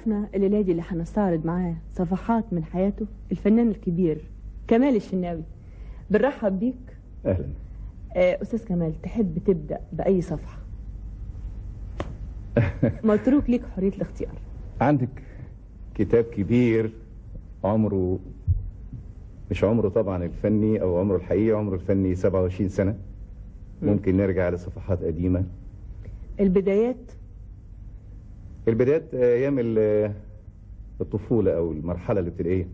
ضيفنا الليلة دي اللي هنستعرض معاه صفحات من حياته الفنان الكبير كمال الشناوي. بنرحب بيك. اهلا. استاذ كمال، تحب تبدا باي صفحه؟ متروك ليك حريه الاختيار. عندك كتاب كبير عمره، مش عمره طبعا الفني او عمره الحقيقي، عمره الفني 27 سنه. ممكن نرجع لصفحات قديمه. البدايات ايام الطفوله او المرحله الابتدائيه.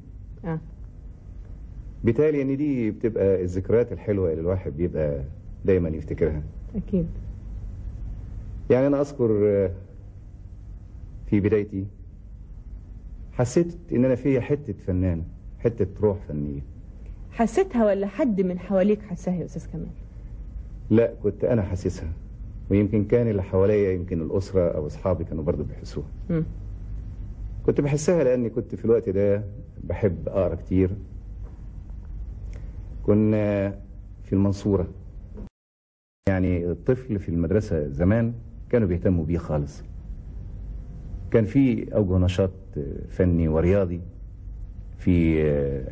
بالتالي ان دي بتبقى الذكريات الحلوه اللي الواحد بيبقى دايما يفتكرها. اكيد. يعني انا اذكر في بدايتي حسيت ان انا فيا حته فنان، حته روح فنيه. حسيتها ولا حد من حواليك حسها يا استاذ كمال؟ لا، كنت انا حاسسها، ويمكن كان اللي حواليا، يمكن الاسره او اصحابي كانوا برضه بيحسوها. كنت بحسها لاني كنت في الوقت ده بحب اقرا كتير. كنا في المنصوره، يعني الطفل في المدرسه زمان كانوا بيهتموا بيه خالص. كان في اوجه نشاط فني ورياضي، في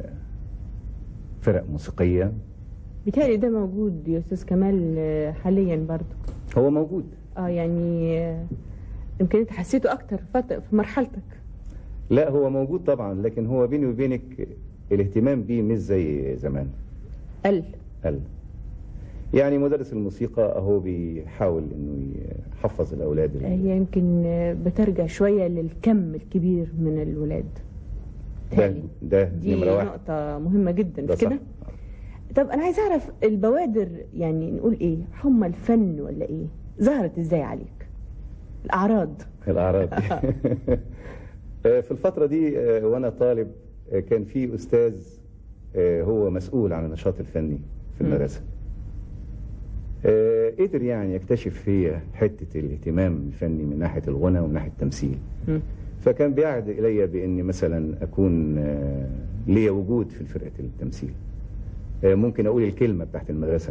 فرق موسيقيه. بيتهيألي ده موجود يا استاذ كمال حاليا برضه. هو موجود. يعني يمكن انت حسيته اكتر في مرحلتك. لا، هو موجود طبعا، لكن هو بيني وبينك الاهتمام بيه مش زي زمان. قل. يعني مدرس الموسيقى اهو بيحاول انه يحفظ الاولاد. هي يمكن بترجع شويه للكم الكبير من الولاد. ده نمره واحد. دي نقطه مهمه جدا، مش كده؟ طب انا عايز اعرف البوادر، يعني نقول ايه، حمى الفن ولا ايه؟ ظهرت ازاي عليك؟ الاعراض دي. في الفتره دي وانا طالب كان في استاذ هو مسؤول عن النشاط الفني في المدرسه. قدر يعني يكتشف فيا حته الاهتمام الفني من ناحيه الغنى ومن ناحيه التمثيل. فكان بيعهد الي باني مثلا اكون ليا وجود في فرقه التمثيل. ممكن اقول الكلمه بتاعت المدرسه.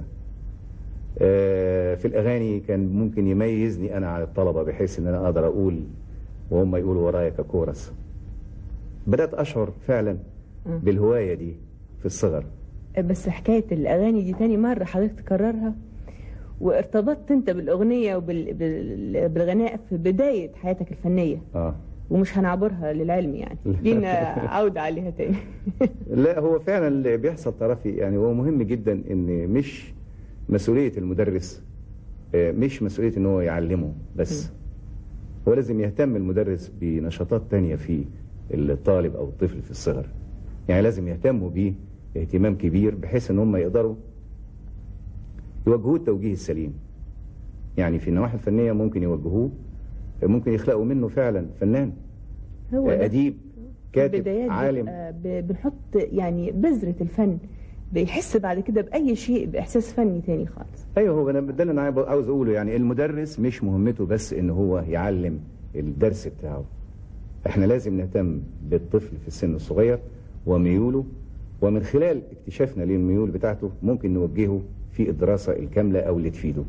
في الاغاني كان ممكن يميزني انا عن الطلبه، بحيث ان انا اقدر اقول وهم يقولوا ورايا ككورس. بدات اشعر فعلا بالهوايه دي في الصغر. بس حكايه الاغاني دي تاني مره حضرتك تكررها، وارتبطت انت بالاغنيه وبالغناء في بدايه حياتك الفنيه. ومش هنعبرها للعلم، يعني لينا عودة عليها تاني. لا، هو فعلا اللي بيحصل طرفي، يعني هو مهم جدا ان مش مسؤولية المدرس، مش مسؤولية ان هو يعلمه بس. هو لازم يهتم المدرس بنشاطات تانية في الطالب او الطفل في الصغر. يعني لازم يهتموا بيه اهتمام كبير، بحيث ان هم يقدروا يوجهوه التوجيه السليم. يعني في النواحي الفنية ممكن يوجهوه، ممكن يخلقوا منه فعلا فنان، هو أديب، كاتب، عالم. بنحط يعني بذرة الفن، بيحس بعد كده بأي شيء بإحساس فني تاني خالص. أيوه، هو ده اللي أنا عاوز أقوله. يعني المدرس مش مهمته بس إن هو يعلم الدرس بتاعه. إحنا لازم نهتم بالطفل في السن الصغير وميوله، ومن خلال اكتشافنا للميول بتاعته ممكن نوجهه في الدراسة الكاملة أو اللي تفيده.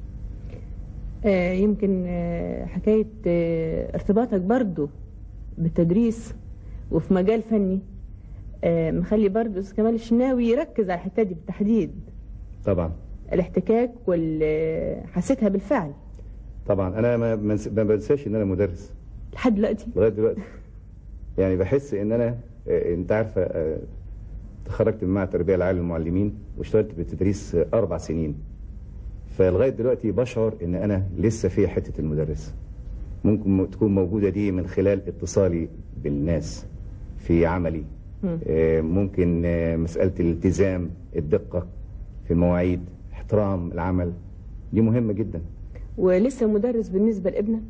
يمكن حكاية ارتباطك برضو بالتدريس وفي مجال فني مخلي برضو استاذ كمال الشناوي يركز على الحتة دي بالتحديد. طبعا. الاحتكاك حسيتها بالفعل. طبعا انا ما بنساش ان انا مدرس لحد دلوقتي. لغايه دلوقتي. يعني بحس ان انا انت عارفه تخرجت من معهد التربيه العالي للمعلمين واشتغلت بالتدريس 4 سنين. فلغايه دلوقتي بشعر ان انا لسه في حته المدرس. ممكن تكون موجوده دي من خلال اتصالي بالناس في عملي. ممكن مساله الالتزام، الدقه في المواعيد، احترام العمل، دي مهمه جدا. ولسه مدرس بالنسبه لابنك؟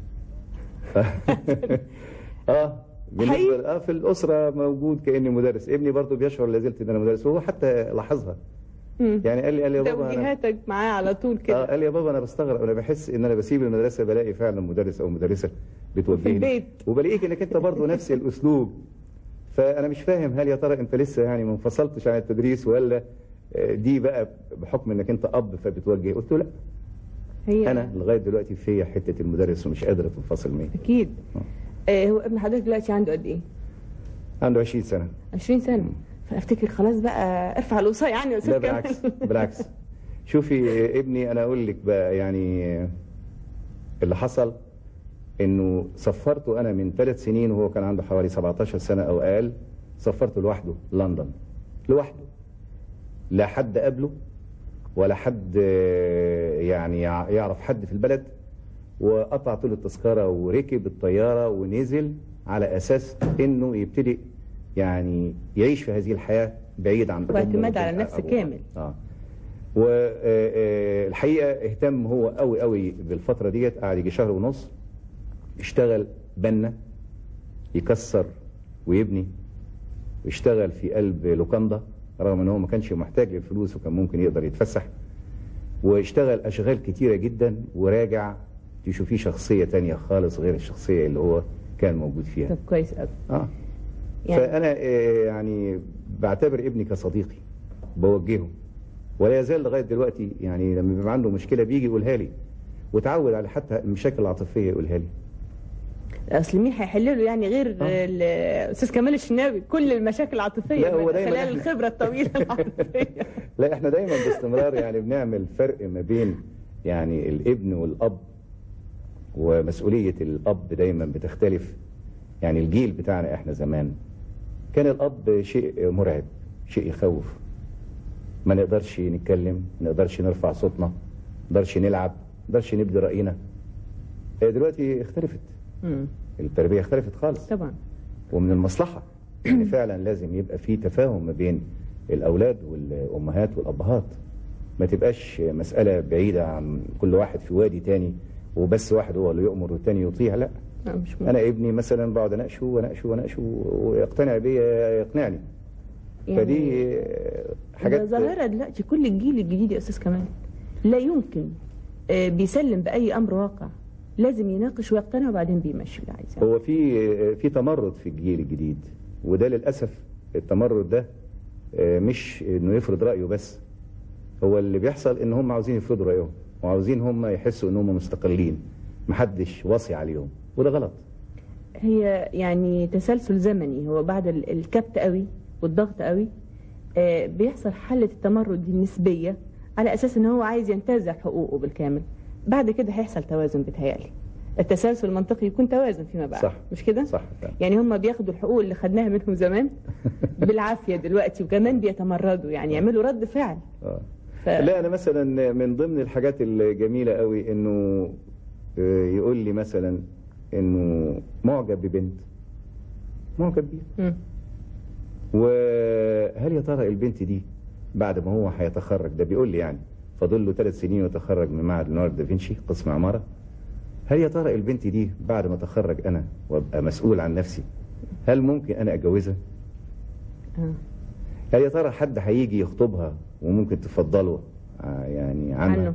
بالنسبه في الاسره موجود كاني مدرس. ابني برضه بيشعر لازلت ان انا مدرس، وهو حتى لاحظها. يعني قال لي يا بابا توجيهاتك معاه على طول كده. قال لي يا بابا انا بستغرب، انا بحس ان انا بسيب المدرسه بلاقي فعلا مدرس او مدرسه بتوجهني في البيت، وبلاقيك انك انت برضه نفس الاسلوب. فانا مش فاهم هل يا ترى انت لسه يعني ما انفصلتش عن التدريس، ولا دي بقى بحكم انك انت اب فبتوجه. قلت له لا، انا لغايه دلوقتي فيا حته المدرس ومش قادره تنفصل مني. اكيد. هو ابن حضرتك دلوقتي عنده قد ايه؟ عنده 20 سنة. 20 سنة. فافتكر خلاص بقى ارفع الوصاية عني يا استاذ كمال. لا بالعكس بالعكس. شوفي ابني، انا اقول لك بقى يعني اللي حصل انه سفرته انا من 3 سنين وهو كان عنده حوالي 17 سنة او اقل. سفرته لوحده لندن، لوحده، لا حد قبله ولا حد يعني يعرف حد في البلد، وقطع طول التذكرة وركب الطيارة ونزل على اساس انه يبتدي يعني يعيش في هذه الحياة بعيد عن واعتماد على النفس كامل. والحقيقة اهتم هو قوي قوي بالفترة ديت. قعد يجي شهر ونص اشتغل بنا، يكسر ويبني، اشتغل في قلب لوكاندا رغم ان هو ما كانش محتاج للفلوس وكان ممكن يقدر يتفسح، واشتغل اشغال كتيرة جدا، وراجع تشوفيه شخصية تانية خالص غير الشخصية اللي هو كان موجود فيها. طب كويس قوي. يعني فانا يعني بعتبر ابني كصديقي، بوجهه، ولا يزال لغاية دلوقتي يعني لما بيبقى عنده مشكلة بيجي يقولها لي، وتعود على حتى المشاكل العاطفية يقولها لي. اصل مين هيحل له يعني غير الاستاذ كمال الشناوي كل المشاكل العاطفيه؟ لا هو دايما خلال الخبره الطويله العاطفيه. لا احنا دايما باستمرار يعني بنعمل فرق ما بين يعني الابن والاب، ومسؤوليه الاب دايما بتختلف. يعني الجيل بتاعنا احنا زمان كان الاب شيء مرعب، شيء يخوف، ما نقدرش نتكلم، ما نقدرش نرفع صوتنا، ما نقدرش نلعب، ما نقدرش نبدي راينا. دلوقتي اختلفت. التربية اختلفت خالص طبعا، ومن المصلحة يعني فعلا لازم يبقى في تفاهم ما بين الأولاد والأمهات والأبهات، ما تبقاش مسألة بعيدة عن كل واحد في وادي تاني وبس واحد هو اللي يؤمر والتاني يطيع. لا مش أنا ابني مثلا بقعد أناقشه وأناقشه ويقتنع بيا يقنعني. يعني فدي حاجات ظاهرة دلوقتي. كل الجيل الجديد يا أستاذ كمال لا يمكن بيسلم بأي أمر واقع، لازم يناقش ويقتنع وبعدين بيمشي اللي عايزاه. هو في تمرد في الجيل الجديد، وده للأسف التمرد ده مش انه يفرض رأيه بس، هو اللي بيحصل ان هم عاوزين يفرضوا رأيهم وعاوزين هم يحسوا ان هم مستقلين، محدش واصي عليهم، وده غلط. هي يعني تسلسل زمني، هو بعد الكبت قوي والضغط قوي بيحصل حالة التمرد دي النسبية على أساس ان هو عايز ينتزع حقوقه بالكامل. بعد كده هيحصل توازن، بيتهيألي التسلسل المنطقي يكون توازن فيما بعد. صح. مش كده؟ صح. يعني هم بياخدوا الحقوق اللي خدناها منهم زمان بالعافية دلوقتي، وكمان بيتمردوا يعني يعملوا رد فعل. لا أنا مثلا من ضمن الحاجات الجميلة قوي إنه يقول لي مثلا إنه معجب ببنت، معجب بيها، وهل يا ترى البنت دي بعد ما هو هيتخرج، ده بيقول لي يعني فاضل له 3 سنين ويتخرج من معهد ليوناردو دافنشي قسم عمارة، هل يا ترى البنت دي بعد ما اتخرج انا وابقى مسؤول عن نفسي هل ممكن انا اتجوزها؟ هل يا ترى حد هيجي يخطبها وممكن تفضله يعني عنه؟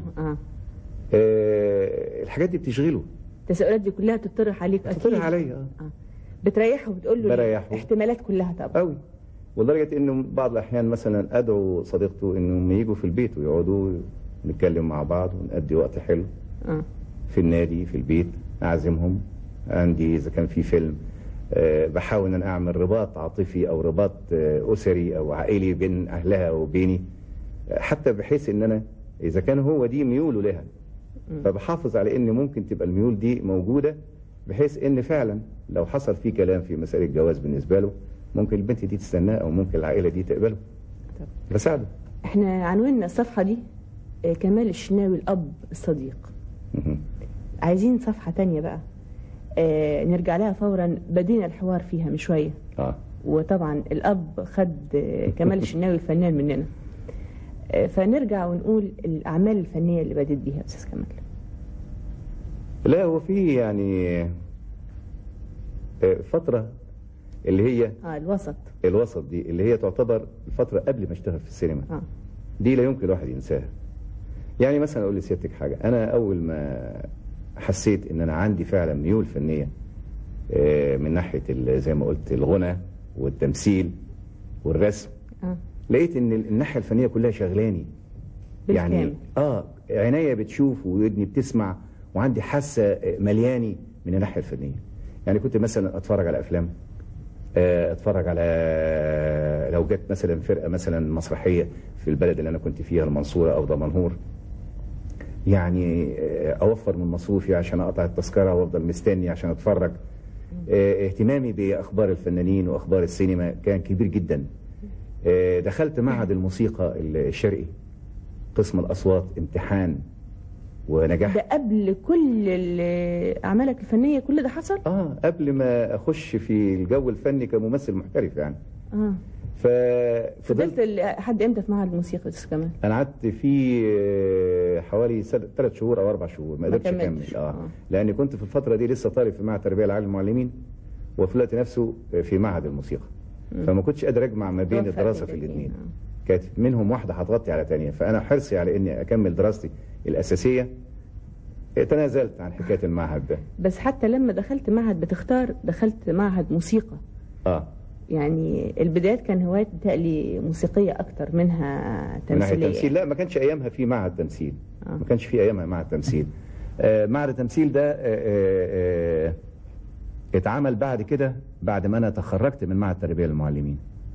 الحاجات دي بتشغله. التساؤلات دي كلها بتطرح عليك اكيد. بتطرح عليا. بتريحه وبتقول له بريحه. احتمالات كلها طبعا قوي، ولدرجه انه بعض الاحيان مثلا ادعو صديقته انهم يجوا في البيت ويقعدوا نتكلم مع بعض ونقضي وقت حلو في النادي، في البيت، اعزمهم عندي اذا كان في فيلم، بحاول ان اعمل رباط عاطفي او رباط اسري او عائلي بين اهلها وبيني، حتى بحيث ان انا اذا كان هو دي ميوله لها فبحافظ على ان ممكن تبقى الميول دي موجوده، بحيث ان فعلا لو حصل في كلام في مساله الجواز بالنسبه له ممكن البنت دي تستناه او ممكن العائله دي تقبله. بساعده. احنا عنواننا الصفحه دي كمال الشناوي الاب الصديق. عايزين صفحه تانية بقى نرجع لها فورا، بدينا الحوار فيها من شويه. وطبعا الاب خد كمال الشناوي الفنان مننا، فنرجع ونقول الاعمال الفنيه اللي بديت بيها استاذ كمال. لا هو في يعني فتره اللي هي الوسط دي اللي هي تعتبر الفتره قبل ما اشتغل في السينما. دي لا يمكن الواحد ينساها. يعني مثلا اقول لسيادتك حاجه، انا اول ما حسيت ان انا عندي فعلا ميول فنيه من ناحيه زي ما قلت الغنى والتمثيل والرسم، لقيت ان الناحيه الفنيه كلها شغلاني يعني عينيا بتشوف وودني بتسمع وعندي حاسه ملياني من الناحيه الفنيه. يعني كنت مثلا اتفرج على افلام، اتفرج على لو جت مثلا فرقه مثلا مسرحيه في البلد اللي انا كنت فيها المنصوره او دمنهور، يعني اوفر من مصروفي عشان اقطع التذكره وافضل مستني عشان اتفرج. اهتمامي باخبار الفنانين واخبار السينما كان كبير جدا. دخلت معهد الموسيقى الشرقي قسم الاصوات، امتحان ونجحت. ده قبل كل اعمالك الفنيه كل ده حصل؟ قبل ما اخش في الجو الفني كممثل محترف يعني. فضلت لحد امتى في معهد الموسيقى يا كمال؟ انا قعدت فيه حوالي 3 شهور او 4 شهور، ما قدرتش اكمل. لاني كنت في الفتره دي لسه طالب في معهد التربيه العاليه للمعلمين، وفي الوقت نفسه في معهد الموسيقى. فما كنتش قادر اجمع ما بين الدراسه في الاثنين. كانت منهم واحده هتغطي على ثانيه، فانا حرصي على اني اكمل دراستي الاساسيه تنازلت عن حكايه المعهد ده. بس حتى لما دخلت معهد بتختار دخلت معهد موسيقى. يعني البدايات كان هواية بتقلي موسيقية أكتر منها تمثيلية. تمثيل؟ لا، ما كانش أيامها في معهد تمثيل. ما كانش في أيامها معهد تمثيل. معهد التمثيل ده اتعمل بعد كده، بعد ما أنا تخرجت من معهد التربية للمعلمين.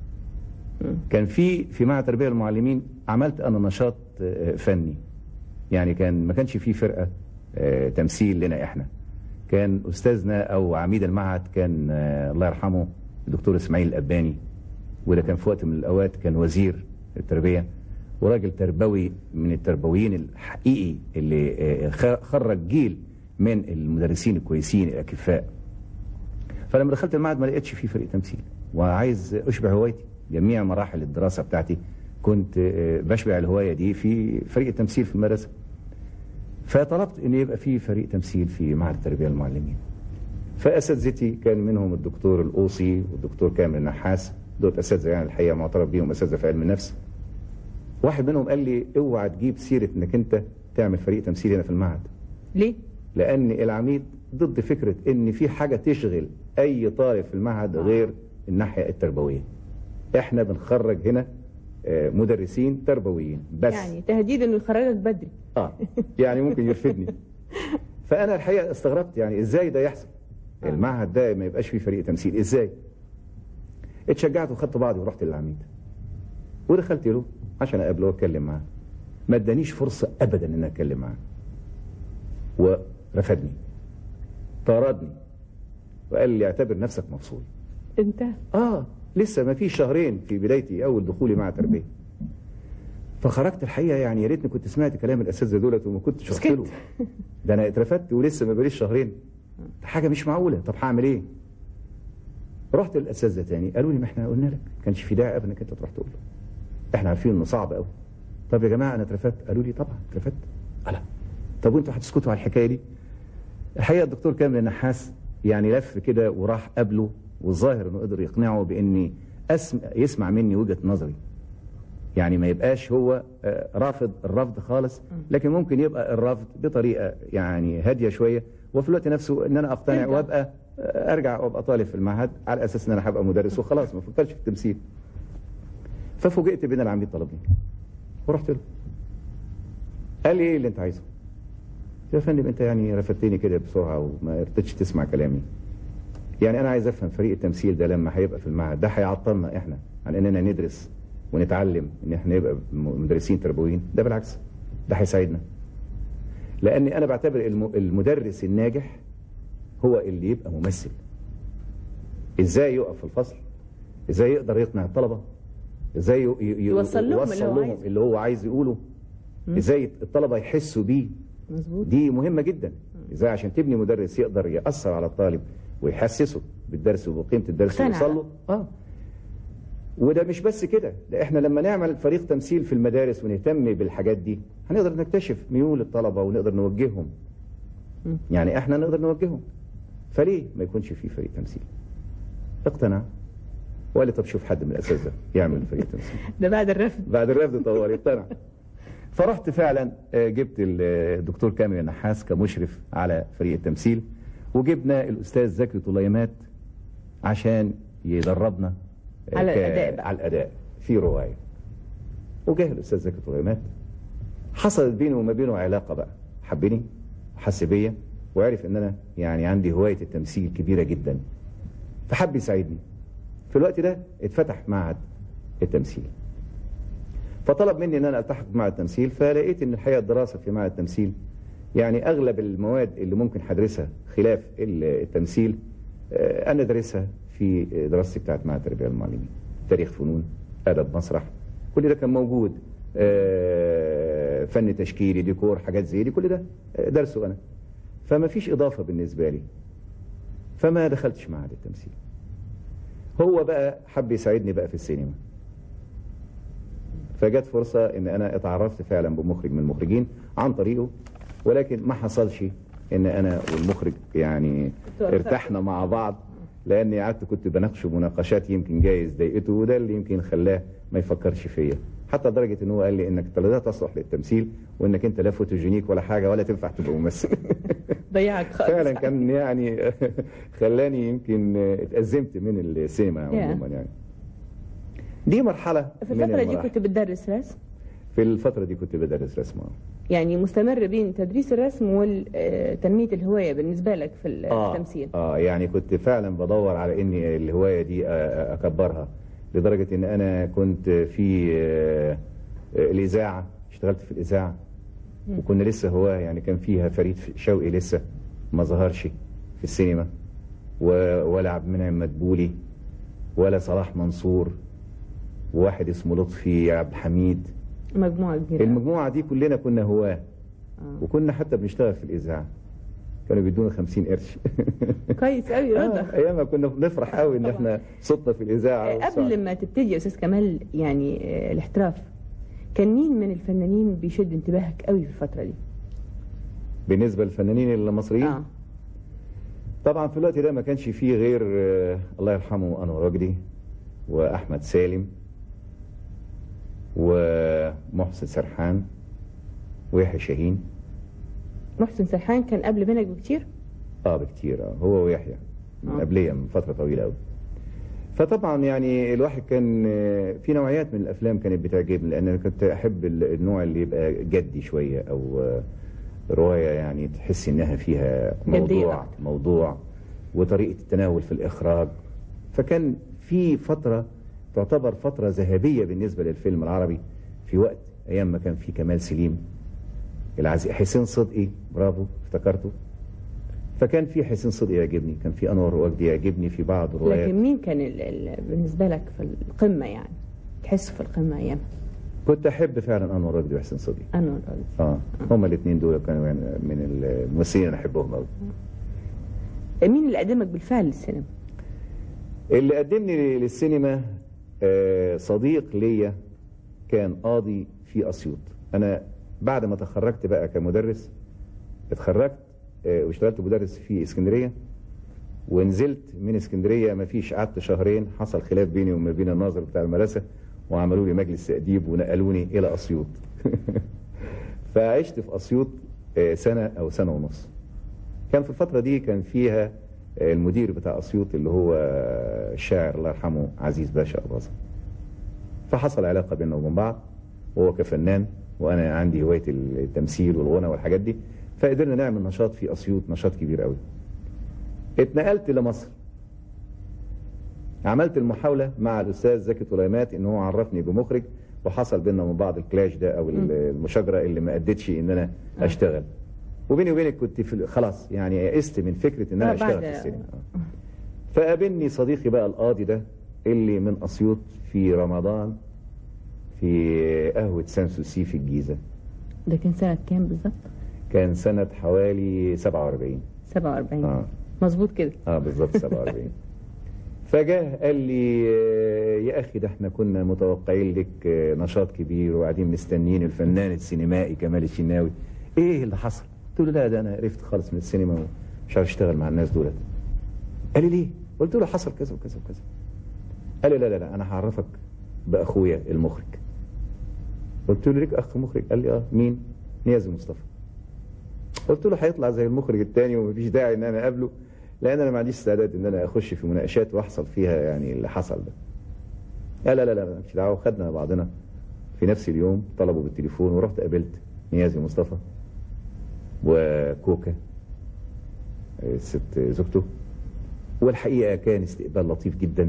كان في معهد التربية للمعلمين عملت أنا نشاط فني. يعني ما كانش في فرقة تمثيل لنا إحنا. كان أستاذنا أو عميد المعهد كان الله يرحمه الدكتور اسماعيل الأباني، وده كان في وقت من الأوقات كان وزير التربية، وراجل تربوي من التربويين الحقيقي اللي خرج جيل من المدرسين الكويسين الأكفاء. فلما دخلت المعهد ما لقيتش فيه فريق تمثيل، وعايز أشبع هوايتي. جميع مراحل الدراسة بتاعتي كنت بشبع الهواية دي في فريق التمثيل في المدرسة. فطلبت ان يبقى في فريق تمثيل في معهد التربيه للمعلمين. فاساتذتي كان منهم الدكتور القوصي والدكتور كامل النحاس، دول اساتذه يعني الحقيقه معترف بيهم، اساتذه في علم النفس. واحد منهم قال لي اوعى تجيب سيره انك انت تعمل فريق تمثيل هنا في المعهد. ليه؟ لان العميد ضد فكره ان في حاجه تشغل اي طالب في المعهد غير الناحيه التربويه. احنا بنخرج هنا مدرسين تربويين بس. يعني تهديد انه يخرجك بدري. يعني ممكن يرفدني. فانا الحقيقه استغربت، يعني ازاي ده يحصل؟ المعهد ده ما يبقاش فيه فريق تمثيل ازاي؟ اتشجعت وخدت بعضي ورحت للعميد ودخلت له عشان اقابله واتكلم معاه. ما ادانيش فرصه ابدا ان انا اتكلم معاه، ورفدني، طردني، وقال لي اعتبر نفسك مفصول. انت لسه ما فيش شهرين في بدايتي اول دخولي مع تربيه. فخرجت الحقيقه يعني يا ريتني كنت سمعت كلام الاساتذه دولت وما كنتش رحت له. ده انا اترفدت ولسه ما بقاليش شهرين. حاجه مش معقوله. طب هعمل ايه؟ رحت للاساتذه تاني، قالوا لي ما احنا قلنا لك، ما كانش في داعي ابدا انك انت تروح تقول له. احنا عارفين انه صعب قوي. طب يا جماعه انا اترفدت. قالوا لي طبعا اترفدت. لا طب وانتوا هتسكتوا على الحكايه دي؟ الحقيقه الدكتور كامل النحاس يعني لف كده وراح قابله، والظاهر انه قدر يقنعه باني يسمع مني وجهه نظري. يعني ما يبقاش هو رافض الرفض خالص، لكن ممكن يبقى الرفض بطريقه يعني هاديه شويه، وفي الوقت نفسه ان انا اقتنع وابقى ارجع وابقى طالب في المعهد على اساس ان انا هبقى مدرس وخلاص، ما فكرتش في التمثيل. ففوجئت بان العميد طلبني ورحت له. قال لي ايه اللي انت عايزه؟ يا فندم انت يعني رفضتني كده بسرعه وما رضيتش تسمع كلامي. يعني انا عايز افهم فريق التمثيل ده لما هيبقى في المعهد ده هيعطلنا احنا عن اننا ندرس ونتعلم ان احنا نبقى مدرسين تربويين؟ ده بالعكس، ده هيساعدنا. لاني انا بعتبر المدرس الناجح هو اللي يبقى ممثل. ازاي يقف في الفصل، ازاي يقدر يقنع الطلبه، ازاي يوصل لهم اللي هو عايز يقوله، ازاي الطلبه يحسوا بيه. مظبوط. دي مهمه جدا. ازاي عشان تبني مدرس يقدر ياثر على الطالب ويحسسه بالدرس وبقيمه الدرس ويوصل له. وده مش بس كده، ده احنا لما نعمل فريق تمثيل في المدارس ونهتم بالحاجات دي هنقدر نكتشف ميول الطلبه ونقدر نوجههم. يعني احنا نقدر نوجههم. فليه ما يكونش في فريق تمثيل؟ اقتنع وقال لي طب شوف حد من الاساتذه يعمل فريق تمثيل. ده بعد الرفض. بعد الرفض طوالي اقتنع. فرحت فعلا جبت الدكتور كامل النحاس كمشرف على فريق التمثيل، وجبنا الاستاذ زكي طليمات عشان يدربنا على الاداء بقى. على الاداء في روايه. وجاه الاستاذ زكي طليمات، حصلت بيني وما بينه علاقه بقى، حبني وحس بيا وعرف ان انا يعني عندي هوايه التمثيل كبيره جدا، فحب يساعدني. في الوقت ده اتفتح معهد التمثيل، فطلب مني ان انا التحق بمعهد التمثيل. فلقيت ان الحقيقه الدراسه في معهد التمثيل يعني اغلب المواد اللي ممكن هدرسها خلاف التمثيل انا دارسها في دراستي بتاعت معهد التربيه والمعلمين. تاريخ فنون، ادب، مسرح، كل ده كان موجود. فن تشكيلي، ديكور، حاجات زي دي، كل ده درسه انا. فما فيش اضافه بالنسبه لي، فما دخلتش معهد التمثيل. هو بقى حب يساعدني بقى في السينما، فجت فرصه ان انا اتعرفت فعلا بمخرج من المخرجين عن طريقه، ولكن ما حصلش ان انا والمخرج يعني ارتحنا مع بعض، لاني قعدت كنت بناقشه مناقشات يمكن جايز ضايقته، وده اللي يمكن خلاه ما يفكرش فيا، حتى لدرجه ان هو قال لي انك انت لا تصلح للتمثيل، وانك انت لا فوتوجينيك ولا حاجه ولا تنفع تبقى ممثل. ضيعك خالص. فعلا كان يعني خلاني يمكن اتأزمت من السينما عموما يعني. دي مرحله في الفتره دي كنت بتدرس رسم؟ في الفتره دي كنت بدرس رسم. يعني مستمر بين تدريس الرسم وتنميه الهوايه بالنسبه لك في التمثيل؟ يعني كنت فعلا بدور على اني الهوايه دي اكبرها، لدرجه ان انا كنت في الاذاعه، اشتغلت في الاذاعه، وكنا لسه هواه يعني، كان فيها فريد شوقي لسه ما ظهرش في السينما، ولا عبد المنعم مدبولي، ولا صلاح منصور، وواحد اسمه لطفي عبد الحميد. مجموعه كبيره. المجموعه دي كلنا كنا هواه، وكنا حتى بنشتغل في الاذاعه، كانوا بيدونا 50 قرش. كويس قوي رضا. ايام كنا بنفرح قوي ان احنا صوتنا في الاذاعه. قبل ما تبتدي يا استاذ كمال يعني الاحتراف، كان مين من الفنانين بيشد انتباهك قوي في الفتره دي؟ بالنسبه للفنانين المصريين؟ طبعا في الوقت ده ما كانش فيه غير الله يرحمه انور وجدي، واحمد سالم، ومحسن سرحان، ويحيى شاهين. محسن سرحان كان قبل منك بكتير؟ بكتير. هو ويحيى من قبليه من فتره طويله قوي. فطبعا يعني الواحد كان في نوعيات من الافلام كانت بتعجبني، لان انا كنت احب النوع اللي يبقى جدي شويه، او روايه يعني تحس انها فيها موضوع وطريقه التناول في الاخراج. فكان في فتره تعتبر فتره ذهبيه بالنسبه للفيلم العربي، في وقت ايام ما كان في كمال سليم، حسين صدقي، برافو افتكرته. فكان في حسين صدقي يعجبني، كان في انور وجدي يعجبني في بعض الروايات. لكن مين كان بالنسبه لك في القمه، يعني تحس في القمه ايامها؟ كنت احب فعلا انور وجدي وحسين صدقي. انور وجدي هما الاثنين دول كانوا يعني من الممثلين اللي احبهم قوي. مين اللي قدمك بالفعل للسينما؟ اللي قدمني للسينما صديق ليا كان قاضي في اسيوط. انا بعد ما تخرجت بقى كمدرس، اتخرجت واشتغلت مدرس في اسكندريه، ونزلت من اسكندريه ما فيش، قعدت شهرين، حصل خلاف بيني وما بين الناظر بتاع المدرسه، وعملوا لي مجلس تأديب ونقلوني الى اسيوط. فعشت في اسيوط سنه او سنه ونص. كان في الفتره دي كان فيها المدير بتاع اسيوط اللي هو الشاعر الله يرحمه عزيز باشا أباظة. فحصل علاقه بيننا وبين بعض، وهو كفنان وانا عندي هوايه التمثيل والغنى والحاجات دي، فقدرنا نعمل نشاط في اسيوط، نشاط كبير قوي. اتنقلت لمصر، عملت المحاولة مع الأستاذ زكي طليمات إن هو عرفني بمخرج، وحصل بيننا من بعض الكلاش ده أو المشاجرة اللي ما أدتش إن أنا أشتغل. وبيني وبينك كنت خلاص يعني يئست من فكرة إن أنا أشتغل في السينما. فقابلني صديقي بقى القاضي ده اللي من أسيوط في رمضان في قهوة سانسوسي في الجيزة. ده كان سنة كام بالظبط؟ كان سنة حوالي 47. 47 مظبوط كده؟ بالظبط 47. فجاه قال لي يا اخي ده احنا كنا متوقعين لك نشاط كبير وقاعدين مستنيين الفنان السينمائي كمال الشناوي، ايه اللي حصل؟ قلت له لا ده انا عرفت خالص من السينما ومش عارف اشتغل مع الناس دولت. قال لي ليه؟ قلت له حصل كذا وكذا وكذا. قال لي لا انا هعرفك باخويا المخرج. قلت له ليك اخ مخرج؟ قال لي مين؟ نيازي مصطفى. قلت له هيطلع زي المخرج الثاني ومفيش داعي ان انا اقابله، لان انا ما عنديش استعداد ان انا اخش في مناقشات واحصل فيها يعني اللي حصل ده. قال لا مالكش دعوه. خدنا بعضنا في نفس اليوم، طلبوا بالتليفون، ورحت قابلت نيازي مصطفى وكوكا الست زوجته، والحقيقة كان استقبال لطيف جدا،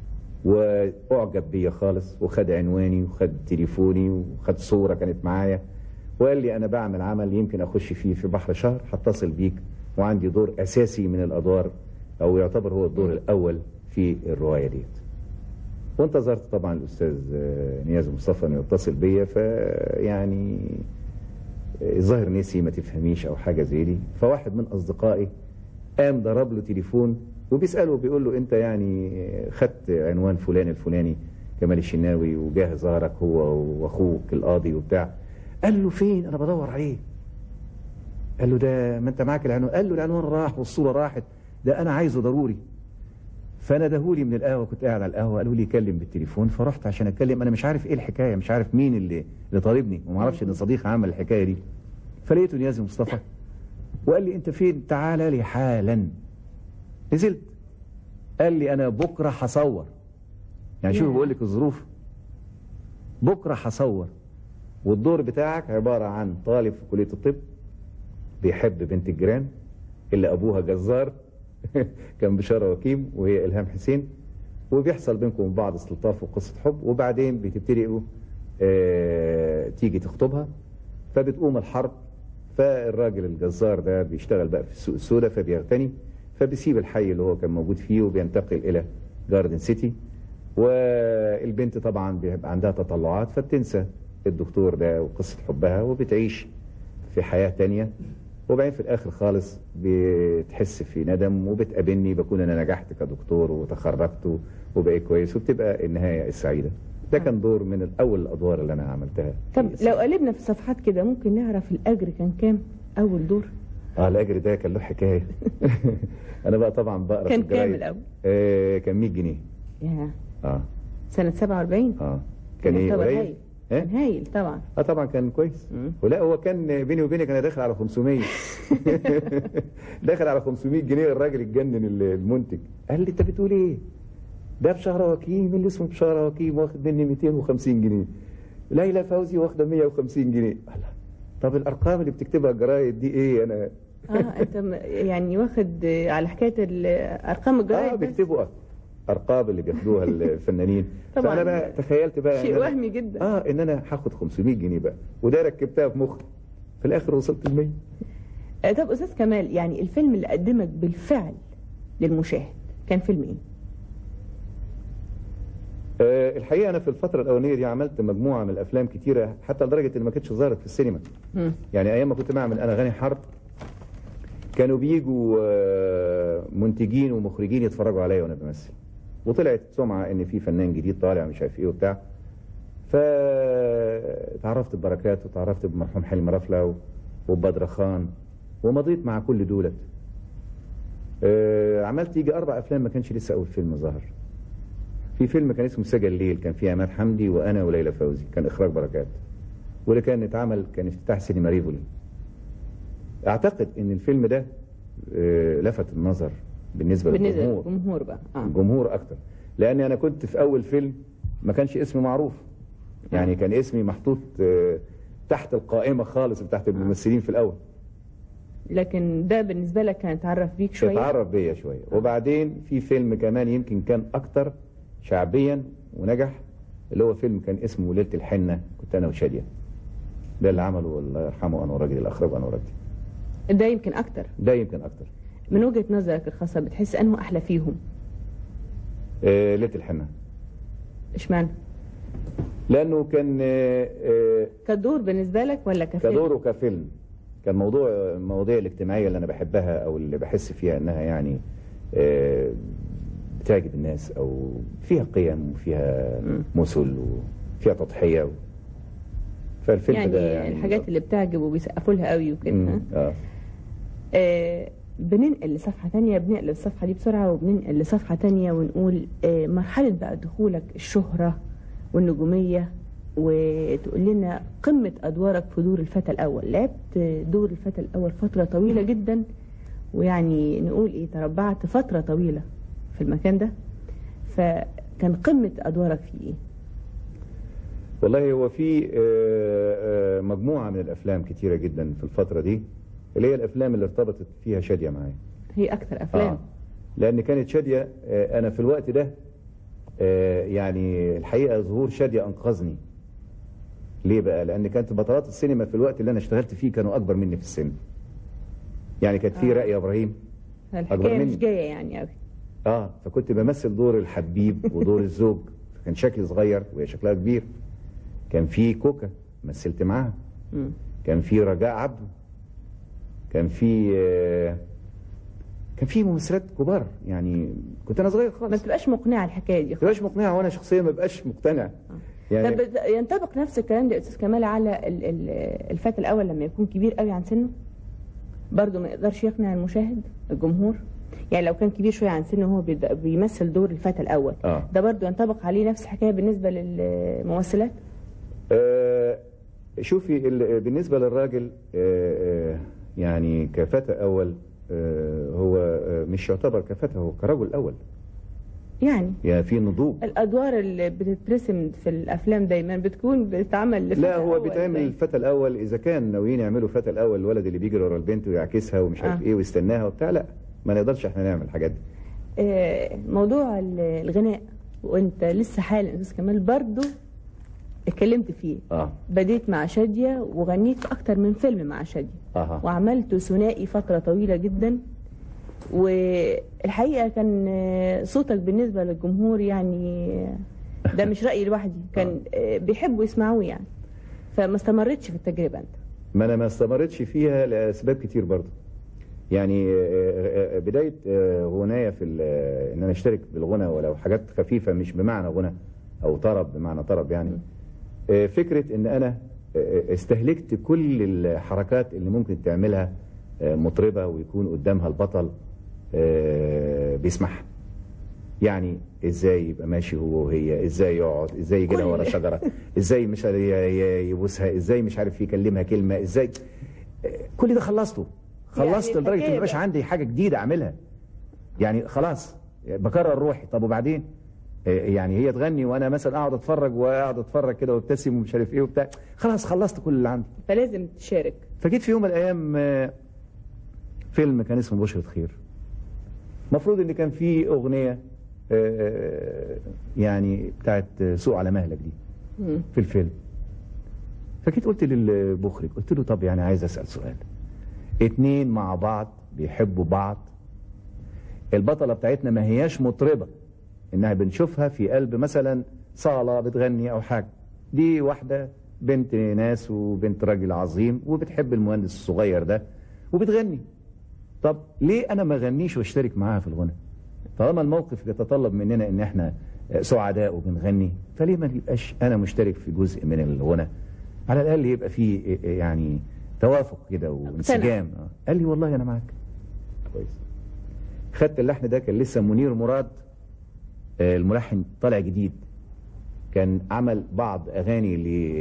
واعجب بيا خالص، وخد عنواني وخد تليفوني وخد صورة كانت معايا، وقال لي انا بعمل عمل يمكن اخش فيه في بحر شهر، هتصل بيك وعندي دور اساسي من الادوار، او يعتبر هو الدور الاول في الرواية ديت. وانتظرت طبعا الاستاذ نياز مصطفى انه يتصل بيا، فيعني الظاهر نسي ما تفهميش او حاجة زي دي، فواحد من اصدقائي قام ضرب له تليفون وبيسأله بيقول له انت يعني خدت عنوان فلان الفلاني كمال الشناوي وجاه زارك هو واخوك القاضي وبتاع. قال له فين؟ انا بدور عليه. قال له ده ما انت معاك العنوان. قال له العنوان راح والصورة راحت، ده انا عايزه ضروري. فندهولي من القهوة، كنت قاعد على القهوة، قالوا لي كلم بالتليفون، فرحت عشان اتكلم. انا مش عارف ايه الحكاية، مش عارف مين اللي طالبني، وما اعرفش ان صديق عمل الحكاية دي. فلقيته نيازي مصطفى وقال لي انت فين؟ تعالى لي حالا. نزلت، قال لي انا بكرة هصور. يعني شوف بقول لك الظروف، بكرة هصور، والدور بتاعك عبارة عن طالب في كلية الطب بيحب بنت الجيران اللي ابوها جزار كان بشارة وكيم وهي إلهام حسين، وبيحصل بينكم بعض استلطاف وقصة حب، وبعدين بتبتدئوا تيجي تخطبها، فبتقوم الحرب، فالراجل الجزار ده بيشتغل بقى في السوق السوداء، فبيغتني، فبيسيب الحي اللي هو كان موجود فيه وبينتقل إلى جاردن سيتي. والبنت طبعا بيبقى عندها تطلعات، فبتنسى الدكتور ده وقصة حبها وبتعيش في حياة تانية، وبعدين في الآخر خالص بتحس في ندم وبتقابلني، بكون أنا نجحت كدكتور وتخرجت وبقيت كويس، وبتبقى النهاية السعيدة. ده كان دور من الأول الأدوار اللي أنا عملتها. طب لو قلبنا في الصفحات كده ممكن نعرف الأجر كان كام أول دور؟ الأجر ده كان له حكاية. أنا بقى طبعا بقرا كان كام الأول؟ كان 100 جنيه. سنة 47؟ كان ايه قليل؟ كان هايل طبعا. طبعا كان كويس. ولا هو كان بيني وبينك انا داخل على 500. داخل على 500 جنيه. الراجل اتجنن المنتج، قال لي انت بتقول ايه؟ ده بشهر وكيم اللي اسمه بشهر وكيم واخد مني 250 جنيه، ليلى فوزي واخده 150 جنيه. الله، طب الارقام اللي بتكتبها الجرايد دي ايه؟ انا انت يعني واخد على حكايه ارقام الجرايد؟ بيكتبوا ارقام اللي بياخدوها الفنانين. فانا بقى تخيلت بقى شيء وهمي جدا ان انا هاخد 500 جنيه بقى، وده ركبتها في مخي، في الاخر وصلت ل 100. طب استاذ كمال، يعني الفيلم اللي قدمك بالفعل للمشاهد كان فيلم ايه؟ الحقيقه انا في الفتره الاولانيه دي عملت مجموعه من الافلام كتيره، حتى لدرجه ان ما كانتش ظهرت في السينما. يعني ايام ما كنت بعمل انا غني حرب كانوا بيجوا منتجين ومخرجين يتفرجوا عليا وانا بمثل، وطلعت سمعه ان في فنان جديد طالع مش عارف ايه وبتاع، فتعرفت ببركات وتعرفت بمرحوم حلمي رفله وبدر خان، ومضيت مع كل دولت. عملت يجي 4 أفلام ما كانش لسه اول فيلم ظهر. في فيلم كان اسمه سجى الليل، كان فيه عماد حمدي وانا وليلى فوزي، كان اخراج بركات، واللي كان اتعمل كان افتتاح سينما ريفولي. اعتقد ان الفيلم ده لفت النظر بالنسبه للجمهور بقى. الجمهور اكتر، لان انا كنت في اول فيلم ما كانش اسمي معروف، يعني كان اسمي محطوط تحت القائمه خالص بتاعت الممثلين في الاول، لكن ده بالنسبه لك كان اتعرف بيك شويه؟ اتعرف بيا شويه. وبعدين في فيلم كمان يمكن كان اكتر شعبيا ونجح، اللي هو فيلم كان اسمه ليله الحنه، كنت انا وشاديه، ده اللي عمله الله يرحمه انور رجدي، الاخرج انور رجدي. ده يمكن اكتر؟ ده يمكن اكتر. من وجهة نظرك الخاصة بتحس انه احلى فيهم؟ ليلة الحنة. اشمعنى؟ لانه كان كدور بالنسبة لك ولا كفيلم؟ كدور وكفيلم. كان المواضيع الاجتماعية اللي انا بحبها او اللي بحس فيها انها يعني بتعجب الناس، او فيها قيم وفيها مثل وفيها تضحية فالفيلم يعني ده يعني الحاجات اللي بتعجب وبيسقفوا لها قوي وكده. بننقل لصفحة تانية، بنقل الصفحة دي بسرعة وبننقل لصفحة تانية ونقول مرحلة بقى دخولك الشهرة والنجومية، وتقول لنا قمة أدوارك في دور الفتى الأول. لعبت دور الفتى الأول فترة طويلة جدا، ويعني نقول إيه، تربعت فترة طويلة في المكان ده، فكان قمة أدوارك فيه إيه؟ والله هو في مجموعة من الأفلام كتيرة جدا في الفترة دي، اللي هي الأفلام اللي ارتبطت فيها شادية معايا. هي اكتر افلام. لان كانت شادية انا في الوقت ده يعني الحقيقة ظهور شادية انقذني. ليه بقى؟ لان كانت بطلات السينما في الوقت اللي انا اشتغلت فيه كانوا اكبر مني في السن. يعني كانت في رائية ابراهيم الحكاية مش جاية يعني قوي. فكنت بمثل دور الحبيب ودور الزوج، كان شكلي صغير وهي شكلها كبير. كان في كوكا مثلت معاها، كان في رجاء عبده، كان في ممثلات كبار. يعني كنت انا صغير خالص. ما تبقاش مقنعه الحكايه دي خالص. ما تبقاش مقنعه، وانا شخصيا ما بقاش مقتنع. يعني طب ينطبق نفس الكلام ده يا استاذ كمال على الفتى الاول لما يكون كبير قوي عن سنه؟ برضه ما يقدرش يقنع المشاهد الجمهور؟ يعني لو كان كبير شويه عن سنه وهو بيمثل دور الفتى الاول، ده برضه ينطبق عليه نفس الحكايه بالنسبه للممثلات؟ شوفي بالنسبه للراجل يعني كفتى اول هو مش يعتبر كفتى، هو كرجل اول. يعني في نضوج. الادوار اللي بتترسم في الافلام دايما بتكون بتتعمل لفتى لا، هو بيتعمل الفتى الاول اذا كان ناويين يعملوا فتى الاول، الولد اللي بيجري ورا البنت ويعكسها ومش عارف ايه ويستناها وبتاع. لا، ما نقدرش احنا نعمل الحاجات دي. موضوع الغناء وانت لسه حالا استاذ كمال برضه اتكلمت فيه. بديت مع شادية وغنيت في اكتر من فيلم مع شادية. وعملت ثنائي فترة طويلة جدا، والحقيقة كان صوتك بالنسبة للجمهور يعني ده مش رأيي لوحدي، كان بيحبوا يسمعوه يعني. فما استمرتش في التجربة انت؟ ما انا ما استمرتش فيها لاسباب كتير برضه. يعني بداية غناية في ان انا اشترك بالغنى ولو حاجات خفيفة مش بمعنى غنى او طرب بمعنى طرب يعني. فكرة ان انا استهلكت كل الحركات اللي ممكن تعملها مطربة ويكون قدامها البطل بيسمعها. يعني ازاي يبقى ماشي هو وهي، ازاي يقعد، ازاي يجي لها ورا شجرة، ازاي مش يبوسها، ازاي مش عارف يكلمها كلمة، ازاي. كل ده خلصت يعني لدرجة ان مبقاش عندي حاجة جديدة اعملها. يعني خلاص بكرر روحي. طب وبعدين يعني هي تغني وانا مثلا اقعد اتفرج كده وابتسم ومش عارف ايه وبتاع. خلاص خلصت كل اللي عندي. فلازم تشارك. فجيت في يوم من الايام فيلم كان اسمه بشرة خير. المفروض ان كان فيه اغنية يعني بتاعت سوق على مهلك دي في الفيلم. فجيت قلت للمخرج، قلت له طب يعني عايز اسأل سؤال. 2 مع بعض بيحبوا بعض، البطلة بتاعتنا ما هياش مطربة انها بنشوفها في قلب مثلا صالة بتغني او حاجة. دي واحدة بنت ناس وبنت راجل عظيم وبتحب المهندس الصغير ده وبتغني. طب ليه انا ما غنيش واشترك معاها في الغنى؟ طالما الموقف بيتطلب مننا ان احنا سعداء وبنغني، فليه ما يبقاش انا مشترك في جزء من الغنى؟ على الاقل يبقى في يعني توافق كده وانسجام. قال لي والله انا معاك. كويس. خدت اللحن ده، كان لسه منير مراد الملحن طالع جديد، كان عمل بعض اغاني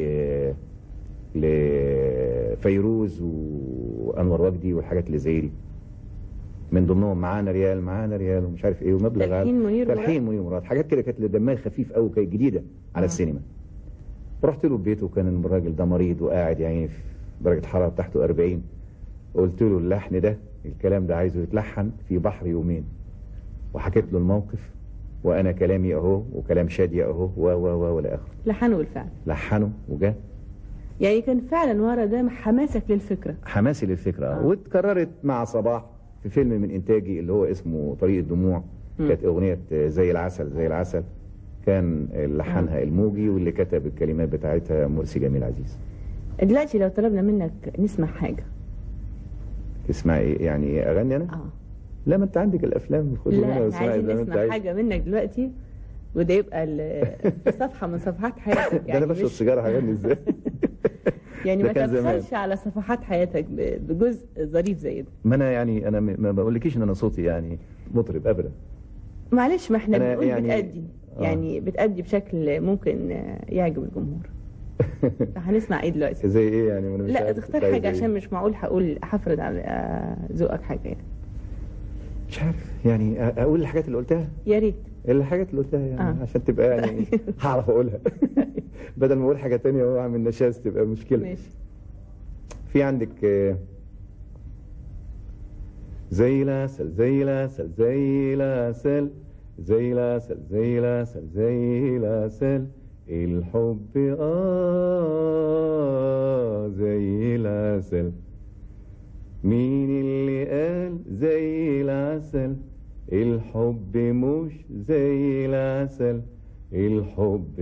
لفيروز وانور وجدي والحاجات اللي زي دي، من ضمنهم معانا ريال ومش عارف ايه ومبلغ تلحين منير مراد. حاجات كده كانت دمها خفيف قوي، كانت جديده على السينما. رحت له البيت وكان الراجل ده مريض وقاعد يعني في درجه حراره تحته 40. قلت له اللحن ده الكلام ده عايزه يتلحن في بحر يومين، وحكيت له الموقف وانا كلامي اهو وكلام شادية اهو ولا اخر. لحنه بالفعل. لحنه وجاه. يعني كان فعلا ورا ده حماسك للفكرة. حماسي للفكرة. واتكررت مع صباح في فيلم من انتاجي اللي هو اسمه طريق الدموع. كانت اغنية زي العسل كان لحنها الموجي واللي كتب الكلمات بتاعتها مرسي جميل عزيز. دلوقتي لو طلبنا منك نسمع حاجة تسمع ايه؟ يعني اغني انا؟ لا، ما انت عندك الافلام خدي منها واسمعي. لا، عايزين نسمع حاجة منك دلوقتي وده يبقى صفحة من صفحات حياتك. يعني ده انا بشرب سيجارة هغني ازاي؟ يعني ما تبخلش على صفحات حياتك بجزء ظريف زي ده. ما انا يعني انا ما بقولكيش ان انا صوتي يعني مطرب ابدا. معلش، ما احنا بنقول يعني بتأدي يعني بتأدي بشكل ممكن يعجب الجمهور. هنسمع ايه دلوقتي؟ زي ايه يعني؟ وانا مش لا، تختار حاجة عشان مش معقول هفرض على ذوقك حاجة يعني. مش عارف يعني اقول الحاجات اللي قلتها. يا ريت الحاجات اللي قلتها يعني عشان تبقى يعني هعرف اقولها. بدل ما اقول حاجة تانية واعمل نشاز تبقى مشكلة. ماشي. في عندك زي العسل زي العسل زي العسل زي العسل زي العسل زي العسل الحب زي العسل. مين اللي قال زي العسل؟ الحب مش زي العسل، الحب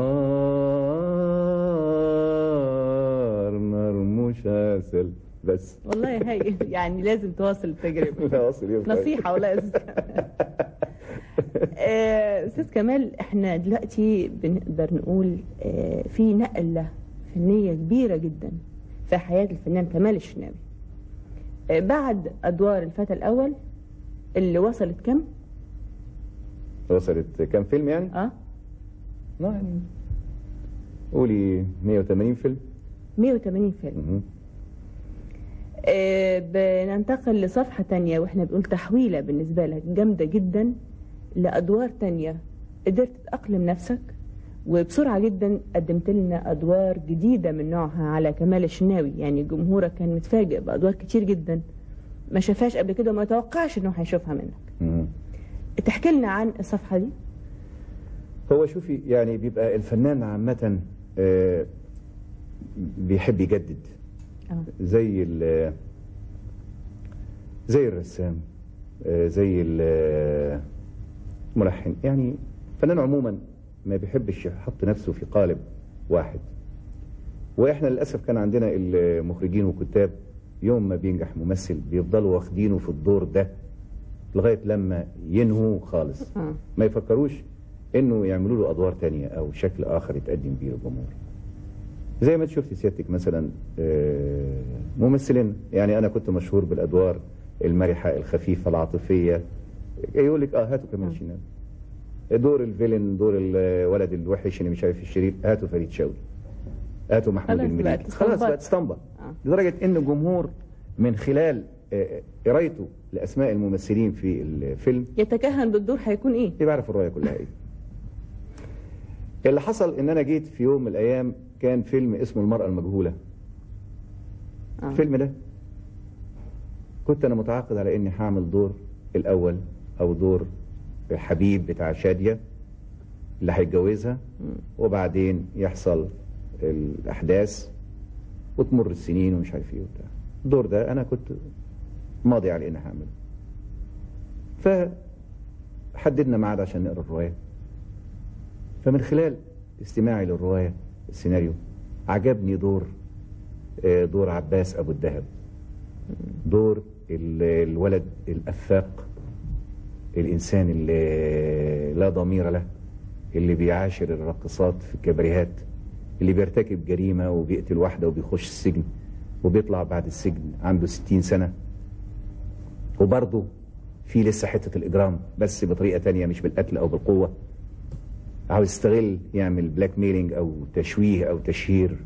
نار، نار مش عسل. بس والله هاي يعني لازم تواصل التجربة. لا واصل نصيحة والله يا أستاذ أستاذ كمال، احنا دلوقتي بنقدر نقول في نقلة فنية كبيرة جدا في حياة الفنان كمال الشناوي. بعد أدوار الفتى الأول اللي وصلت كم؟ وصلت كم فيلم يعني؟ لا يعني قولي 180 فيلم. 180 فيلم. بننتقل لصفحة تانية، واحنا بنقول تحويلة بالنسبة لك جامدة جدا لأدوار تانية. قدرت تأقلم نفسك وبسرعة جدا قدمت لنا أدوار جديدة من نوعها على كمال الشناوي. يعني جمهورك كان متفاجئ بأدوار كتير جدا ما شافهاش قبل كده وما توقعش انه هيشوفها منك. تحكي لنا عن الصفحة دي. هو شوفي يعني بيبقى الفنان عامة بيحب يجدد زي الرسام، زي الملحن. يعني الفنان عموما ما بيحبش يحط نفسه في قالب واحد. واحنا للأسف كان عندنا المخرجين والكتاب يوم ما بينجح ممثل بيفضلوا واخدينه في الدور ده لغاية لما ينهوا خالص، ما يفكروش انه يعملوا له ادوار تانية او شكل اخر يتقدم بيه للجمهور. زي ما شفت سيادتك مثلا ممثلين، يعني انا كنت مشهور بالادوار المرحة الخفيفة العاطفية. يقول لك هاتوا كمال الشناوي. دور الفيلن، دور الولد الوحش اللي مش عارف الشرير، هاتوا فريد شوقي، هاتوا محمود المليجي. خلاص بقت اسطمبة. لدرجة ان الجمهور من خلال قرايته لاسماء الممثلين في الفيلم يتكهن بالدور هيكون ايه، يعرف الرواية كلها ايه. اللي حصل ان انا جيت في يوم من الايام كان فيلم اسمه المرأة المجهولة. الفيلم ده كنت انا متعاقد على اني هعمل دور الاول او دور الحبيب بتاع شادية اللي هيتجوزها، وبعدين يحصل الاحداث وتمر السنين ومش عارف ايه وبتاع. الدور ده انا كنت ماضي على اني هعمله. فحددنا ميعاد عشان نقرا الرواية. فمن خلال استماعي للرواية السيناريو عجبني دور عباس أبو الدهب، دور الولد الأفاق، الإنسان اللي لا ضمير له، اللي بيعاشر الراقصات في الكباريهات، اللي بيرتكب جريمة وبيقتل واحدة وبيخش السجن وبيطلع بعد السجن عنده 60 سنة، وبرضه في لسه حتة الإجرام بس بطريقة تانية مش بالقتل أو بالقوة. عاوز يستغل يعمل بلاك ميلينج او تشويه او تشهير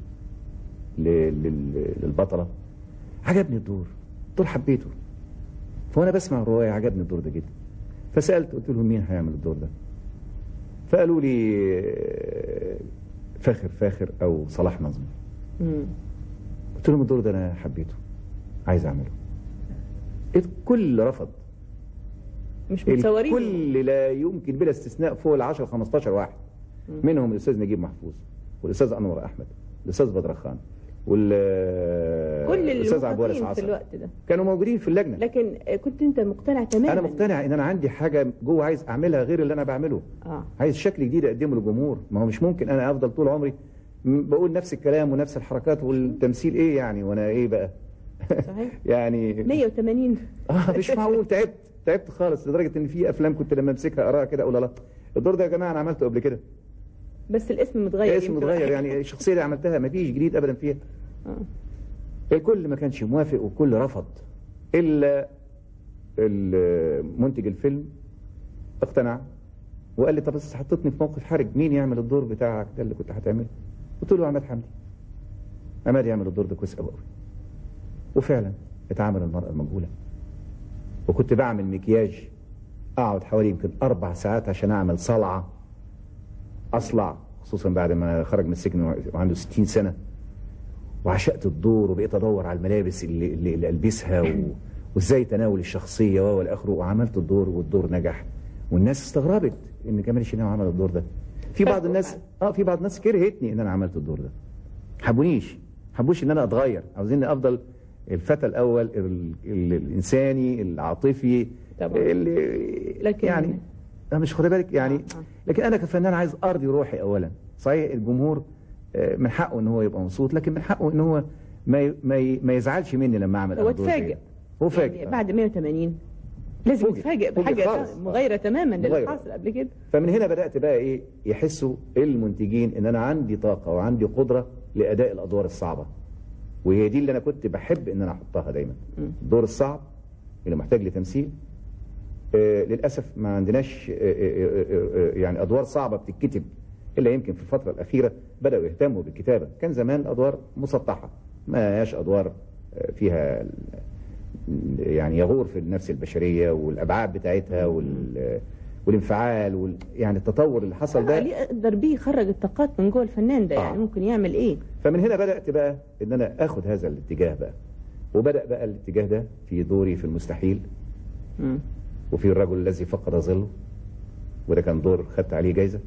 للبطلة. عجبني الدور حبيته. فوانا بسمع الرواية عجبني الدور ده جدا. فسألت قلت لهم مين هيعمل الدور ده؟ فقالوا لي فاخر او صلاح نظمي. قلت لهم الدور ده انا حبيته عايز اعمله. الكل رفض، مش متصورين. كل لا يمكن بلا استثناء فوق ال 10 15 واحد. منهم الاستاذ نجيب محفوظ والاستاذ انور احمد والاستاذ بدرخان والاستاذ عبد الوارث عاصم. في الوقت ده كانوا موجودين في اللجنه. لكن كنت انت مقتنع تماما؟ انا مقتنع ان انا عندي حاجه جوه عايز اعملها غير اللي انا بعمله. عايز شكل جديد اقدمه للجمهور. ما هو مش ممكن انا افضل طول عمري بقول نفس الكلام ونفس الحركات والتمثيل ايه يعني وانا ايه بقى. صحيح. يعني 180. مش معقول. تعبت خالص لدرجه ان في افلام كنت لما امسكها اقراها كده اقول لا الدور ده يا جماعه انا عملته قبل كده بس الاسم متغير. الاسم متغير يعني الشخصيه اللي عملتها ما فيش جديد ابدا فيها. الكل ما كانش موافق والكل رفض الا منتج الفيلم اقتنع وقال لي طب بس حطيتني في موقف حرج، مين يعمل الدور بتاعك ده اللي كنت هتعمله؟ قلت له عماد حمدي. عماد يعمل الدور ده كويس قوي. وفعلا اتعمل المرأة المجهولة. وكنت بعمل مكياج اقعد حوالي يمكن 4 ساعات عشان اعمل صلعة اصلع، خصوصا بعد ما خرج من السجن وعنده 60 سنة. وعشقت الدور وبقيت ادور على الملابس اللي البسها وازاي تناول الشخصيه والى اخره، وعملت الدور والدور نجح، والناس استغربت ان كمال الشناوي عمل الدور ده. في بعض الناس كرهتني ان انا عملت الدور ده، حبوش ان انا اتغير، عاوزين افضل الفتى الاول الانساني العاطفي لكن يعني انا مش خد بالك يعني لكن انا كفنان عايز ارضي روحي اولا. صحيح الجمهور من حقه ان هو يبقى مبسوط، لكن من حقه ان هو ما يزعلش مني لما اعمل هو اتفاجئ. هو فاجئ يعني بعد 180 لازم يتفاجئ بحاجه مغايره تماما للي حاصل قبل كده. فمن هنا بدات بقى ايه يحسوا المنتجين ان انا عندي طاقه وعندي قدره لاداء الادوار الصعبه، وهي دي اللي انا كنت بحب ان انا احطها دايما. الدور الصعب اللي محتاج لتمثيل. للاسف ما عندناش يعني ادوار صعبه بتتكتب الا يمكن في الفتره الاخيره بداوا يهتموا بالكتابه. كان زمان الادوار مسطحه، ما هياش ادوار فيها يعني يغور في النفس البشريه والابعاد بتاعتها والانفعال يعني التطور اللي حصل ده يقدر بيه يخرج الطاقات من جوه الفنان ده. يعني ممكن يعمل ايه. فمن هنا بدات بقى ان انا اخد هذا الاتجاه بقى، وبدا بقى الاتجاه ده في دوري في المستحيل وفي الرجل الذي فقد ظله، وده كان دور خدت عليه جايزه.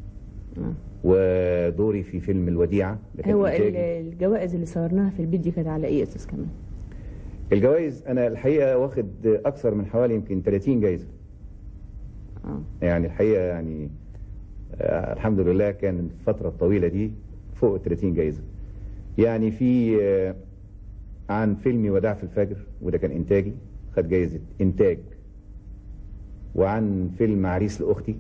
ودوري في فيلم الوديعه. هو الجوائز اللي صورناها في البيت دي كانت على ايه يا استاذ كمال؟ الجوائز انا الحقيقه واخد اكثر من حوالي يمكن 30 جايزه. يعني الحقيقه يعني الحمد لله كان الفتره الطويله دي فوق 30 جايزه. يعني في عن فيلمي وداع في الفجر، وده كان انتاجي، خد جايزه انتاج. وعن فيلم عريس لاختي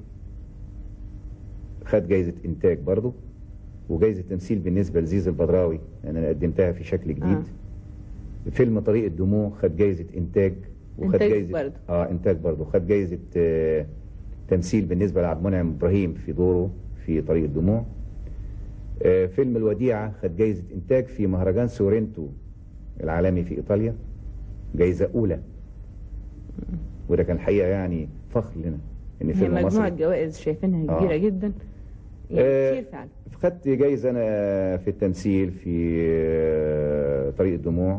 خد جايزه انتاج برضه، وجايزه تمثيل بالنسبه لزيز البدراوي لان انا قدمتها في شكل جديد. فيلم طريق الدموع خد جايزه انتاج، وخد جايزه برضه. انتاج برضه، خد جايزه تمثيل بالنسبه لعبد المنعم ابراهيم في دوره في طريق الدموع. فيلم الوديعه خد جايزه انتاج في مهرجان سورنتو العالمي في ايطاليا، جايزه اولى. وده كان الحقيقه يعني فخر لنا ان فيلم مصري. مجموعه جوائز شايفينها كبيره جدا يعني كتير فعلا. خدت جايزه انا في التمثيل في طريق الدموع،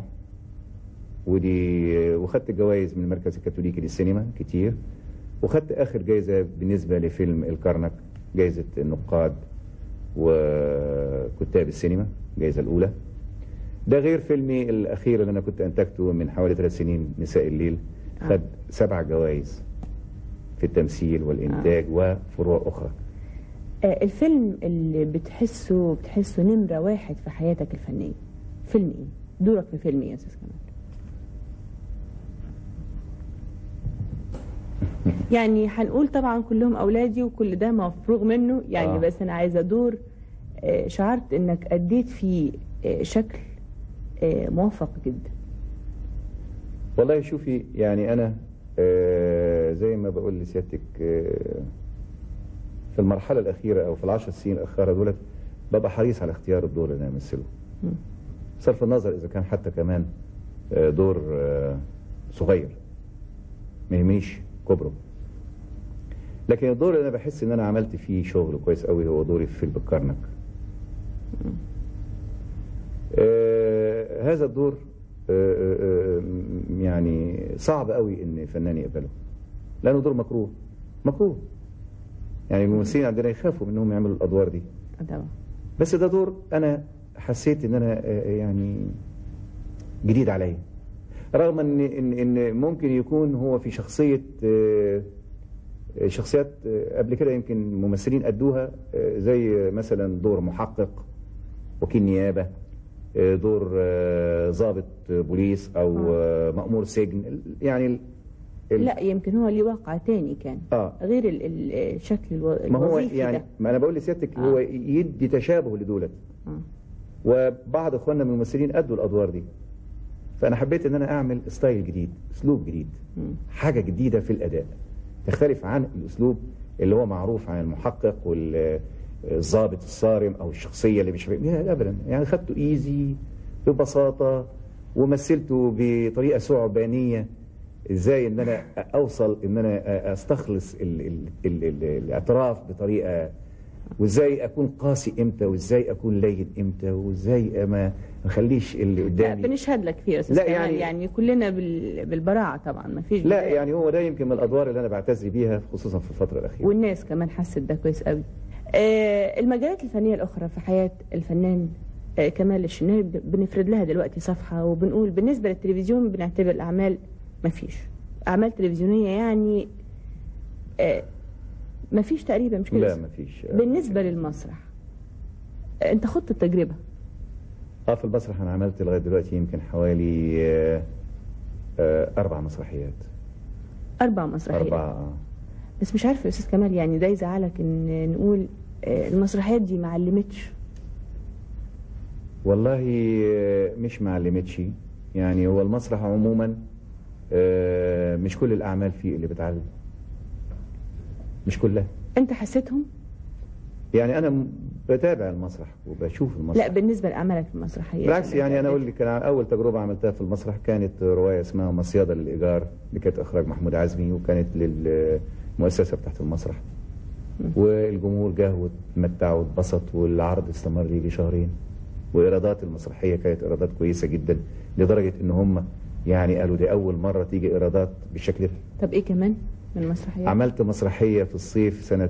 وخدت جوائز من المركز الكاثوليكي للسينما كتير، وخدت اخر جايزه بالنسبه لفيلم الكرنك، جايزه النقاد وكتاب السينما، الجايزه الاولى. ده غير فيلمي الاخير اللي انا كنت انتجته من حوالي 3 سنين، نساء الليل، خد 7 جوائز في التمثيل والانتاج وفروع اخرى. الفيلم اللي بتحسه نمره 1 في حياتك الفنيه فيلم ايه؟ دورك في فيلم ايه يا استاذ كمال؟ يعني هنقول طبعا كلهم اولادي وكل ده مفروغ منه يعني بس انا عايزه دور شعرت انك اديت فيه شكل موفق جدا. والله شوفي يعني انا زي ما بقول لسيادتك في المرحله الاخيره او في ال10 سنين الاخيره دولت ببقى حريص على اختيار الدور اللي انا امثله، بصرف النظر اذا كان حتى كمان دور صغير ما يهمنيش كبره. لكن الدور اللي انا بحس ان انا عملت فيه شغل كويس قوي هو دوري في فيلم الكرنك. هذا الدور يعني صعب قوي ان فنان يقبله، لانه دور مكروه. يعني الممثلين عندنا يخافوا انهم يعملوا الادوار دي. طبعا. بس ده دور انا حسيت ان انا يعني جديد عليا، رغم ان ممكن يكون هو في شخصيات قبل كده يمكن ممثلين ادوها، زي مثلا دور محقق، وكيل نيابه، دور ضابط بوليس او مأمور سجن. يعني لا يمكن هو ليه واقع تاني كان غير الشكل الوظيفي. ما هو يعني ما انا بقول لسيادتك هو يدي تشابه لدولت. وبعض اخواننا من الممثلين ادوا الادوار دي، فانا حبيت ان انا اعمل ستايل جديد، اسلوب جديد، حاجه جديده في الاداء تختلف عن الاسلوب اللي هو معروف عن المحقق والضابط الصارم او الشخصيه اللي مش ابدا. يعني خدته ايزي ببساطه ومثلته بطريقه ثعبانيه، ازاي ان انا اوصل ان انا استخلص الاعتراف بطريقه وازاي اكون قاسي امتى، وازاي اكون لين امتى، وازاي ما اخليش اللي قدامي. لا بنشهد لك فيه يا استاذ كمال، يعني كلنا بالبراعه طبعا، ما فيش لا يعني هو ده يمكن من الادوار اللي انا بعتز بيها خصوصا في الفتره الاخيره، والناس كمان حست ده كويس قوي. المجالات الفنيه الاخرى في حياه الفنان كمال الشناوي بنفرد لها دلوقتي صفحه، وبنقول بالنسبه للتلفزيون بنعتبر الاعمال ما فيش اعمال تلفزيونيه، يعني ما فيش تقريبا، مش كده؟ لا ما فيش. بالنسبه للمسرح انت خضت التجربه؟ في المسرح انا عملت لغايه دلوقتي يمكن حوالي 4 مسرحيات. 4 مسرحيات؟ 4. بس مش عارفه يا استاذ كمال، يعني ده يزعلك ان نقول المسرحيات دي ما علمتش؟ والله مش ما علمتش، يعني هو المسرح عموما مش كل الاعمال فيه اللي بتعلم، مش كلها. انت حسيتهم؟ يعني انا بتابع المسرح وبشوف المسرح. لا بالنسبه لاعمالك المسرحيه بالعكس، يعني انا اقول لك انا اول تجربه عملتها في المسرح كانت روايه اسمها مصيده للايجار، اللي كانت اخراج محمود عزمي، وكانت للمؤسسه بتاعت المسرح. والجمهور جه واتمتع واتبسط، والعرض استمر يجي شهرين، وايرادات المسرحيه كانت ايرادات كويسه جدا، لدرجه ان هم يعني قالوا دي اول مره تيجي ايرادات بالشكل ده. طب ايه كمان من المسرحيات؟ عملت مسرحيه في الصيف سنه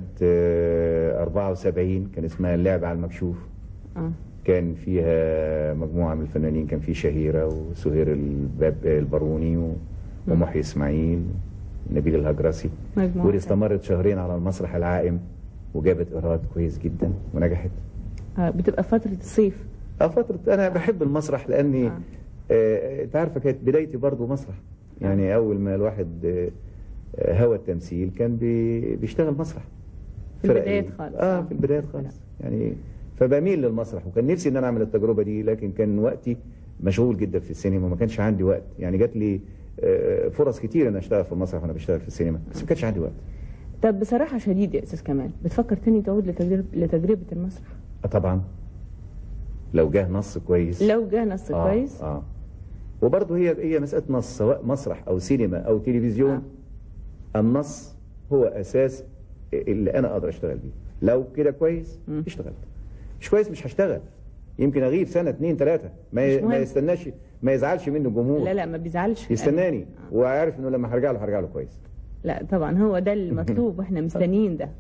74 كان اسمها اللعب على المكشوف. كان فيها مجموعه من الفنانين، كان في شهيره وسهير الباروني ومحي اسماعيل ونبيل الهجرسي، واللي استمرت شهرين على المسرح العائم، وجابت ايراد كويس جدا ونجحت. بتبقى فتره الصيف؟ فتره انا بحب المسرح لاني انت عارفه كانت بدايتي برضو مسرح، يعني اول ما الواحد هوى التمثيل كان بيشتغل مسرح في البدايات خالص. في البدايات خالص يعني، فبميل للمسرح، وكان نفسي ان انا اعمل التجربه دي، لكن كان وقتي مشغول جدا في السينما، وما كانش عندي وقت. يعني جات لي فرص كتير ان اشتغل في المسرح وانا بشتغل في السينما، بس ما كانش عندي وقت. طب بصراحه شديده يا استاذ كمال، بتفكر تاني تعود لتجربه المسرح؟ طبعا لو جه نص كويس. لو جه نص كويس. وبرضه هي مساله نص، سواء مسرح او سينما او تلفزيون. النص هو اساس اللي انا اقدر اشتغل بيه. لو كده كويس اشتغلت، مش كويس مش هشتغل، يمكن اغيب سنه 2 3، ما يستناش، ما يزعلش منه الجمهور. لا ما بيزعلش، يستناني وعارف انه لما هرجع له كويس. لا طبعا هو ده المطلوب واحنا مستنيين ده.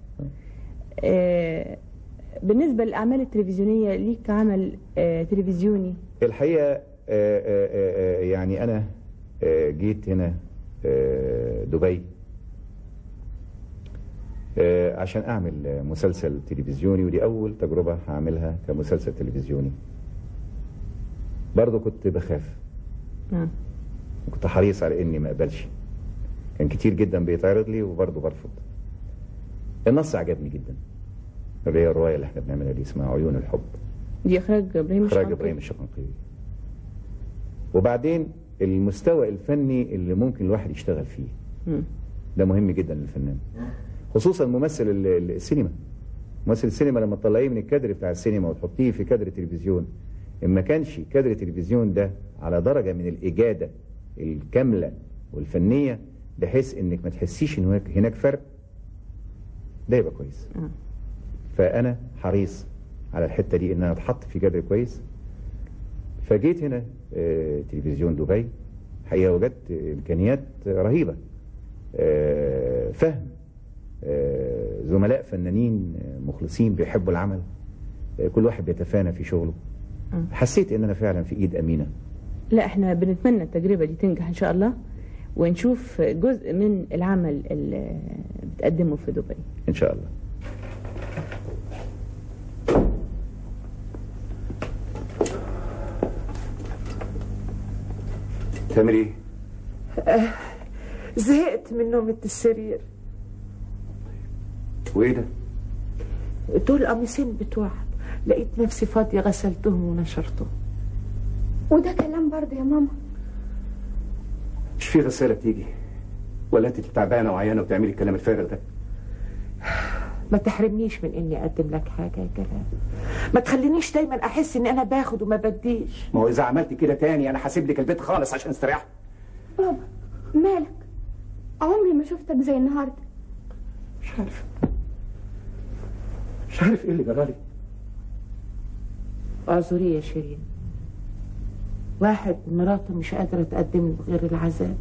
بالنسبه للاعمال التلفزيونيه، ليك عمل تلفزيوني؟ الحقيقه يعني انا جيت هنا دبي عشان اعمل مسلسل تلفزيوني، ودي اول تجربه هعملها كمسلسل تلفزيوني. برضه كنت بخاف، وكنت حريص على اني ما اقبلش، كان كتير جدا بيتعرض لي وبرضه برفض. النص عجبني جدا، اللي هي الروايه اللي احنا بنعملها دي اسمها عيون الحب، دي اخراج ابراهيم الشقنقي. وبعدين المستوى الفني اللي ممكن الواحد يشتغل فيه ده مهم جدا للفنان، خصوصا ممثل السينما. ممثل السينما لما تطلعيه من الكادر بتاع السينما وتحطيه في كادر التلفزيون، ان ما كانش كادر التلفزيون ده على درجه من الاجاده الكامله والفنيه بحيث انك ما تحسيش ان هناك فرق، ده يبقى كويس. فانا حريص على الحته دي ان انا اتحط في كادر كويس. فجيت هنا تلفزيون دبي، حقيقه وجدت امكانيات رهيبه، فهم، زملاء فنانين مخلصين بيحبوا العمل، كل واحد بيتفانى في شغله. حسيت ان انا فعلا في ايد امينه. لا احنا بنتمنى التجربه دي تنجح ان شاء الله، ونشوف جزء من العمل اللي بتقدمه في دبي ان شاء الله. تعمل ايه؟ زهقت من نومة السرير. وايه ده؟ دول قميصين بتوعك، لقيت نفسي فاضية غسلتهم ونشرتهم. وده كلام برضه يا ماما؟ مش في غسالة بتيجي؟ ولا انت تعبانة وعيانة وبتعملي الكلام الفارغ ده؟ ما تحرمنيش من اني اقدم لك حاجة يا كلام، ما تخلينيش دايما احس ان انا باخد وما بديش. ما هو اذا عملت كده تاني انا هسيب لك البيت خالص عشان استريح. بابا مالك؟ عمري ما شفتك زي النهارده. مش مش عارف ايه اللي جرالي. اعذري يا شيرين، واحد مراته مش قادرة تقدم له غير العذاب.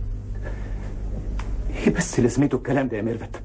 ايه بس لازمته الكلام ده يا ميرفت؟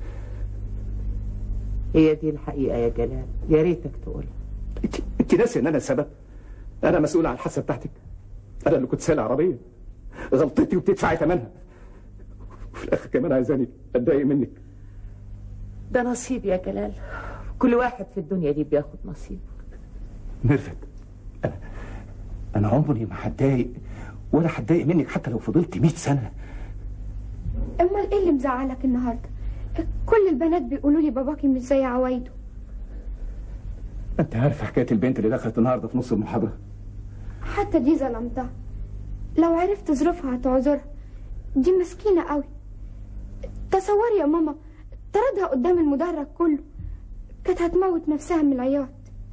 هي دي الحقيقة يا جلال، يا ريتك تقولها. انت ناسي ان انا السبب؟ انا مسؤول عن الحادثة بتاعتك، انا اللي كنت سايق العربية، غلطتي وبتدفعي ثمنها، وفي الاخر كمان عايزاني اتضايق منك. ده نصيب يا جلال، كل واحد في الدنيا دي بياخد نصيبه. ميرفت، انا عمري ما هتضايق ولا هتضايق منك حتى لو فضلت 100 سنة. امال ايه اللي مزعلك النهارده؟ كل البنات بيقولوا لي باباكي مش زي عوايده. انت عارف حكاية البنت اللي دخلت النهارده في نص المحاضرة؟ حتى دي ظلمتها، لو عرفت ظروفها هتعذرها، دي مسكينة قوي. تصوري يا ماما، طردها قدام المدرج كله، كانت هتموت نفسها من العياط.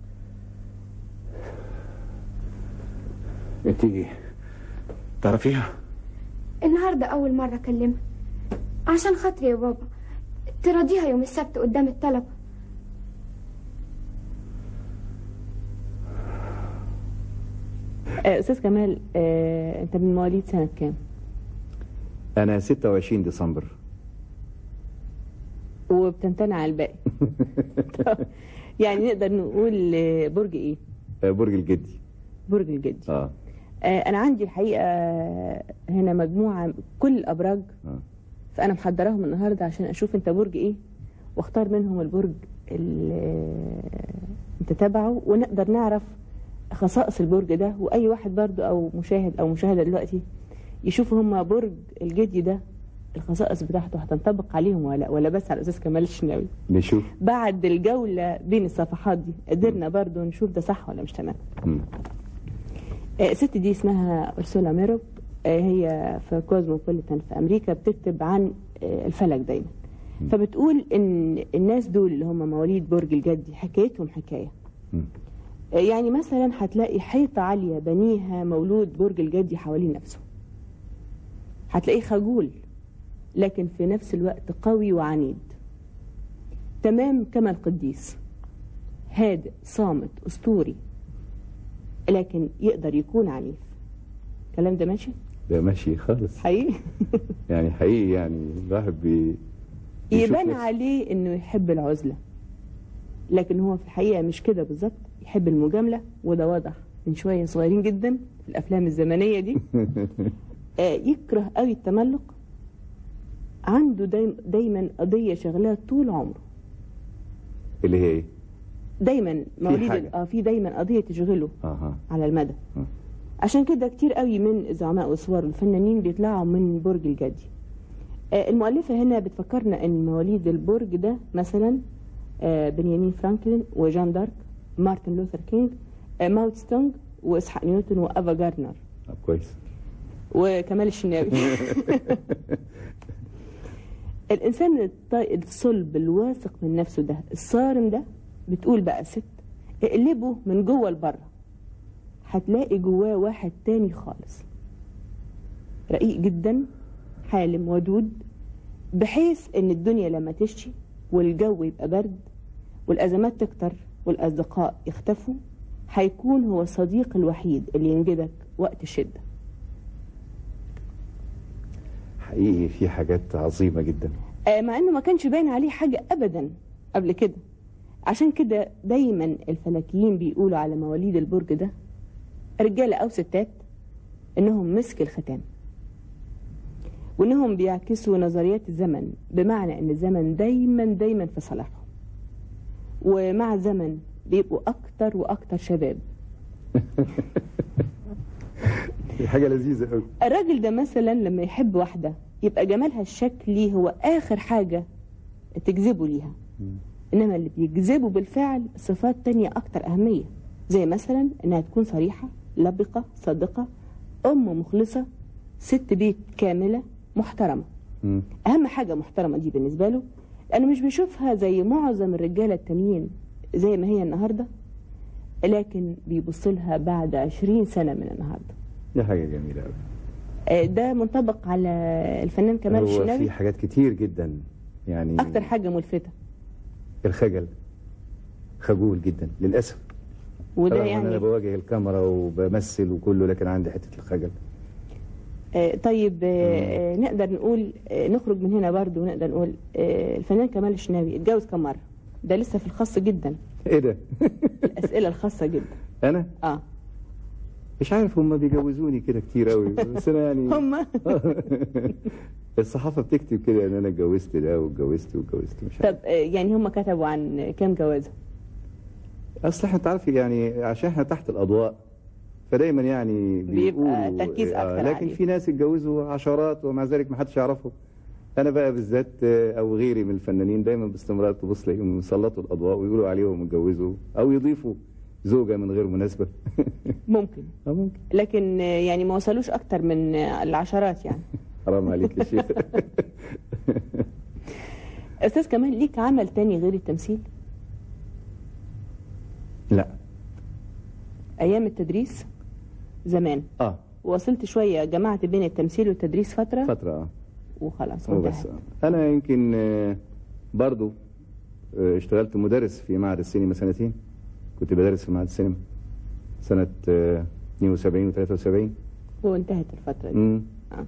انت تعرفيها؟ النهارده اول مرة اكلمها، عشان خاطري يا بابا تراضيها يوم السبت قدام الطلبة. أستاذ كمال، أنت من مواليد سنة كام؟ أنا 26 ديسمبر. وبتمتنع على الباقي. يعني نقدر نقول برج إيه؟ برج الجدي. برج الجدي. أنا عندي الحقيقة هنا مجموعة كل الأبراج، فأنا محضراهم النهاردة عشان أشوف أنت برج إيه واختار منهم البرج اللي أنت تابعه، ونقدر نعرف خصائص البرج ده. واي واحد برضو او مشاهد او مشاهده دلوقتي يشوفوا هم برج الجدي ده الخصائص بتاعته هتنطبق عليهم ولا بس على الاستاذ كمال الشناوي. نشوف بعد الجوله بين الصفحات دي قدرنا برضو نشوف ده صح ولا مش تمام. الست دي اسمها أرسولا ميروب، هي في كوزموبوليتان في امريكا، بتكتب عن الفلك دايما. فبتقول ان الناس دول اللي هم مواليد برج الجدي حكايتهم حكايه. يعني مثلا هتلاقي حيطة عالية بنيها مولود برج الجدي حوالين نفسه. هتلاقيه خجول لكن في نفس الوقت قوي وعنيد، تمام كما القديس، هادئ صامت أسطوري، لكن يقدر يكون عنيف. الكلام ده ماشي؟ ده ماشي خالص حقيقي. يعني حقيقي، يعني الواحد يبان عليه انه يحب العزلة، لكن هو في الحقيقة مش كده بالظبط، يحب المجاملة، وده واضح من شوية صغيرين جدا في الأفلام الزمنية دي. يكره قوي التملق، عنده دايما قضية شغلاه طول عمره. اللي هي ايه؟ دايما مواليد في دايما قضية تشغله على المدى. عشان كده كتير قوي من الزعماء والصور الفنانين بيطلعوا من برج الجدي. المؤلفة هنا بتفكرنا ان مواليد البرج ده مثلا بنيامين فرانكلين وجان دارك، مارتن لوثر كينج، ماو تse تونج واسحاق نيوتن وافا جاردنر. كويس. وكمال الشناوي. الانسان الصلب الواثق من نفسه ده الصارم ده، بتقول بقى ست اقلبه من جوه لبره هتلاقي جواه واحد تاني خالص، رقيق جدا، حالم ودود، بحيث ان الدنيا لما تشتي والجو يبقى برد والازمات تكتر والاصدقاء يختفوا، هيكون هو الصديق الوحيد اللي ينجدك وقت الشدة. حقيقي في حاجات عظيمة جدا، مع انه ما كانش باين عليه حاجة ابدا قبل كده. عشان كده دايما الفلكيين بيقولوا على مواليد البرج ده رجالة او ستات انهم مسك الختام، وانهم بيعكسوا نظريات الزمن، بمعنى ان الزمن دايما في صالحهم، ومع الزمن بيبقوا اكتر واكتر شباب. دي حاجة لذيذة قوي. الراجل ده مثلا لما يحب واحدة يبقى جمالها الشكلي هو اخر حاجة تجذبه ليها، انما اللي بيجذبه بالفعل صفات تانية اكتر اهمية، زي مثلا انها تكون صريحة، لبقة، صادقة، ام مخلصة، ست بيت كاملة، محترمة. اهم حاجة محترمة دي بالنسبة له، لانه مش بيشوفها زي معظم الرجالة التانيين زي ما هي النهاردة، لكن بيبص لها بعد 20 سنة من النهاردة. دي حاجة جميلة قوي. ده منطبق على الفنان كمال الشناوي. هو في حاجات كتير جدا، يعني اكتر حاجة ملفتة الخجل. خجول جدا للاسف. وده يعني يعني انا بواجه الكاميرا وبمثل وكله، لكن عندي حته الخجل. طيب نقدر نقول نخرج من هنا برضو ونقدر نقول الفنان كمال الشناوي اتجوز كم مره؟ ده لسه في الخاص جدا. ايه ده؟ الاسئله الخاصه جدا. انا مش عارف، هم بيجوزوني كده كتير قوي، بس انا يعني هم الصحافه بتكتب كده ان انا اتجوزت ده واتجوزت مش عارف. طب يعني هم كتبوا عن كام جوازه؟ اصل احنا تعرفي يعني عشان احنا تحت الاضواء فدايما يعني بيبقى تركيز اكتر لكن عليه. في ناس اتجوزوا عشرات ومع ذلك ما حدش يعرفهم. انا بقى بالذات او غيري من الفنانين دايما باستمرار تبص تلاقيهم يسلطوا الاضواء ويقولوا عليهم اتجوزوا او يضيفوا زوجه من غير مناسبه. ممكن. ممكن، لكن يعني ما وصلوش اكتر من العشرات يعني. حرام عليك يا شيخ. استاذ كمال، ليك عمل تاني غير التمثيل؟ لا. ايام التدريس زمان وصلت شويه جمعت بين التمثيل والتدريس فتره وخلاص بس انا يمكن برضو اشتغلت مدرس في معهد السينما سنتين. كنت بدرس في معهد السينما سنة 72 و73 وانتهت الفترة دي.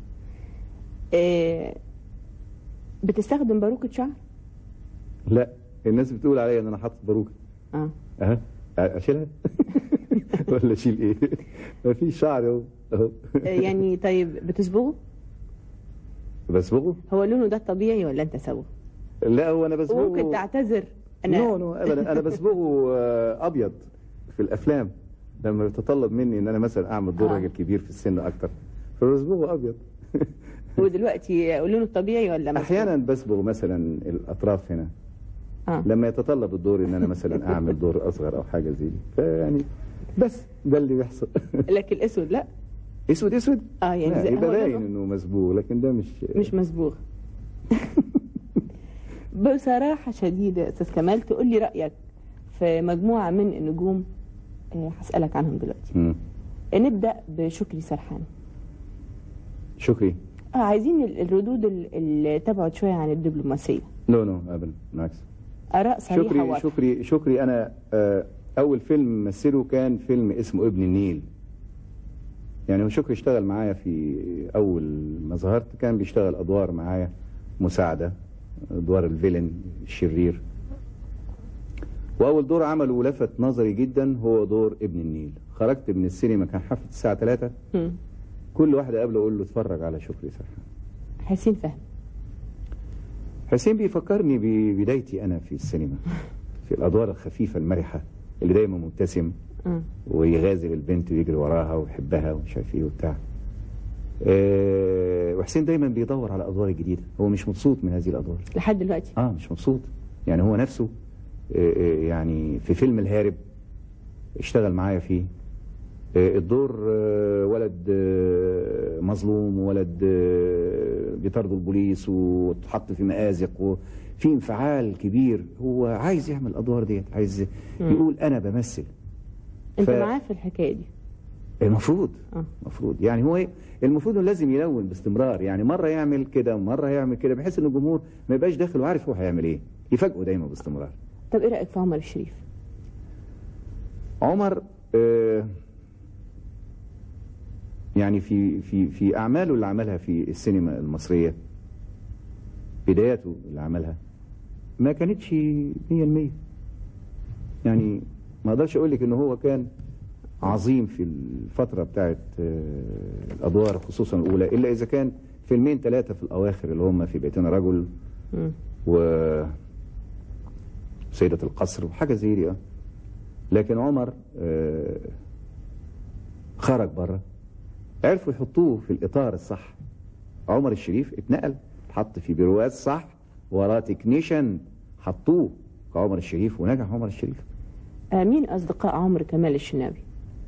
بتستخدم باروكة شعر؟ لا، الناس بتقول عليا ان انا حاطط باروكة. اشيلها ولا اشيل ايه؟ مفيش شعر اهو. يعني طيب بتصبغه؟ بصبغه؟ هو لونه ده طبيعي ولا انت سوى؟ لا، هو انا بصبغه. ممكن تعتذر. نو ابدا، انا بصبغه ابيض في الافلام لما يتطلب مني ان انا مثلا اعمل دور راجل كبير في السن اكتر فبصبغه ابيض. ودلوقتي لونه الطبيعي ولا مثلا؟ احيانا بصبغ مثلا الاطراف هنا لما يتطلب الدور ان انا مثلا اعمل دور اصغر او حاجه زي دي، فيعني بس ده اللي بيحصل. لكن الاسود لا؟ اسود يعني يبقى باين انه مصبوغ، لكن ده مش مصبوغ. بصراحه شديده يا استاذ كمال، تقول لي رايك في مجموعه من النجوم هسالك عنهم دلوقتي. نبدا بشكري سرحان. شكري عايزين الردود اللي تبعد شويه عن الدبلوماسيه. نو ابدا، بالعكس. اراء صريحه واضحه. شكري انا اول فيلم مثله كان فيلم اسمه ابن النيل. يعني هو شكري اشتغل معايا في اول ما ظهرت، كان بيشتغل ادوار معايا مساعده، ادوار الفيلن الشرير. واول دور عمله ولفت نظري جدا هو دور ابن النيل. خرجت من السينما كان حفله الساعه 3. كل واحد قبله اقول له اتفرج على شكري سرحان. حسين فهمي. حسين بيفكرني ببدايتي انا في السينما، في الادوار الخفيفه المرحه اللي دايما مبتسم ويغازل البنت ويجري وراها ويحبها ومش عارف ايه وبتاع. وحسين دايما بيدور على ادوار جديده، هو مش مبسوط من هذه الادوار لحد دلوقتي. مش مبسوط. يعني هو نفسه يعني في فيلم الهارب اشتغل معايا فيه الدور ولد مظلوم، وولد بيطاردوا البوليس وتحط في مآزق وفي انفعال كبير. هو عايز يعمل الادوار ديت، عايز يقول انا بمثل. انت معاه في الحكايه دي؟ المفروض يعني هو المفروض انه لازم يلون باستمرار، يعني مره يعمل كده ومره يعمل كده، بحيث ان الجمهور ما يبقاش داخل وعارف هو هيعمل ايه، يفاجئه دايما باستمرار. طب ايه رايك في عمر الشريف؟ عمر يعني في اعماله اللي عملها في السينما المصريه، بداياته اللي عملها ما كانتش 100%. يعني ما اقدرش اقول لك ان هو كان عظيم في الفتره بتاعت الادوار خصوصا الاولى، الا اذا كان فيلمين 3 في الاواخر اللي هم في بيتنا رجل و سيدة القصر وحاجه زي دي. لكن عمر خرج بره، عرفوا يحطوه في الاطار الصح. عمر الشريف اتنقل، اتحط في برواز صح، وراه تكنيشن حطوه كعمر الشريف ونجح عمر الشريف. مين اصدقاء عمر كمال الشناوي؟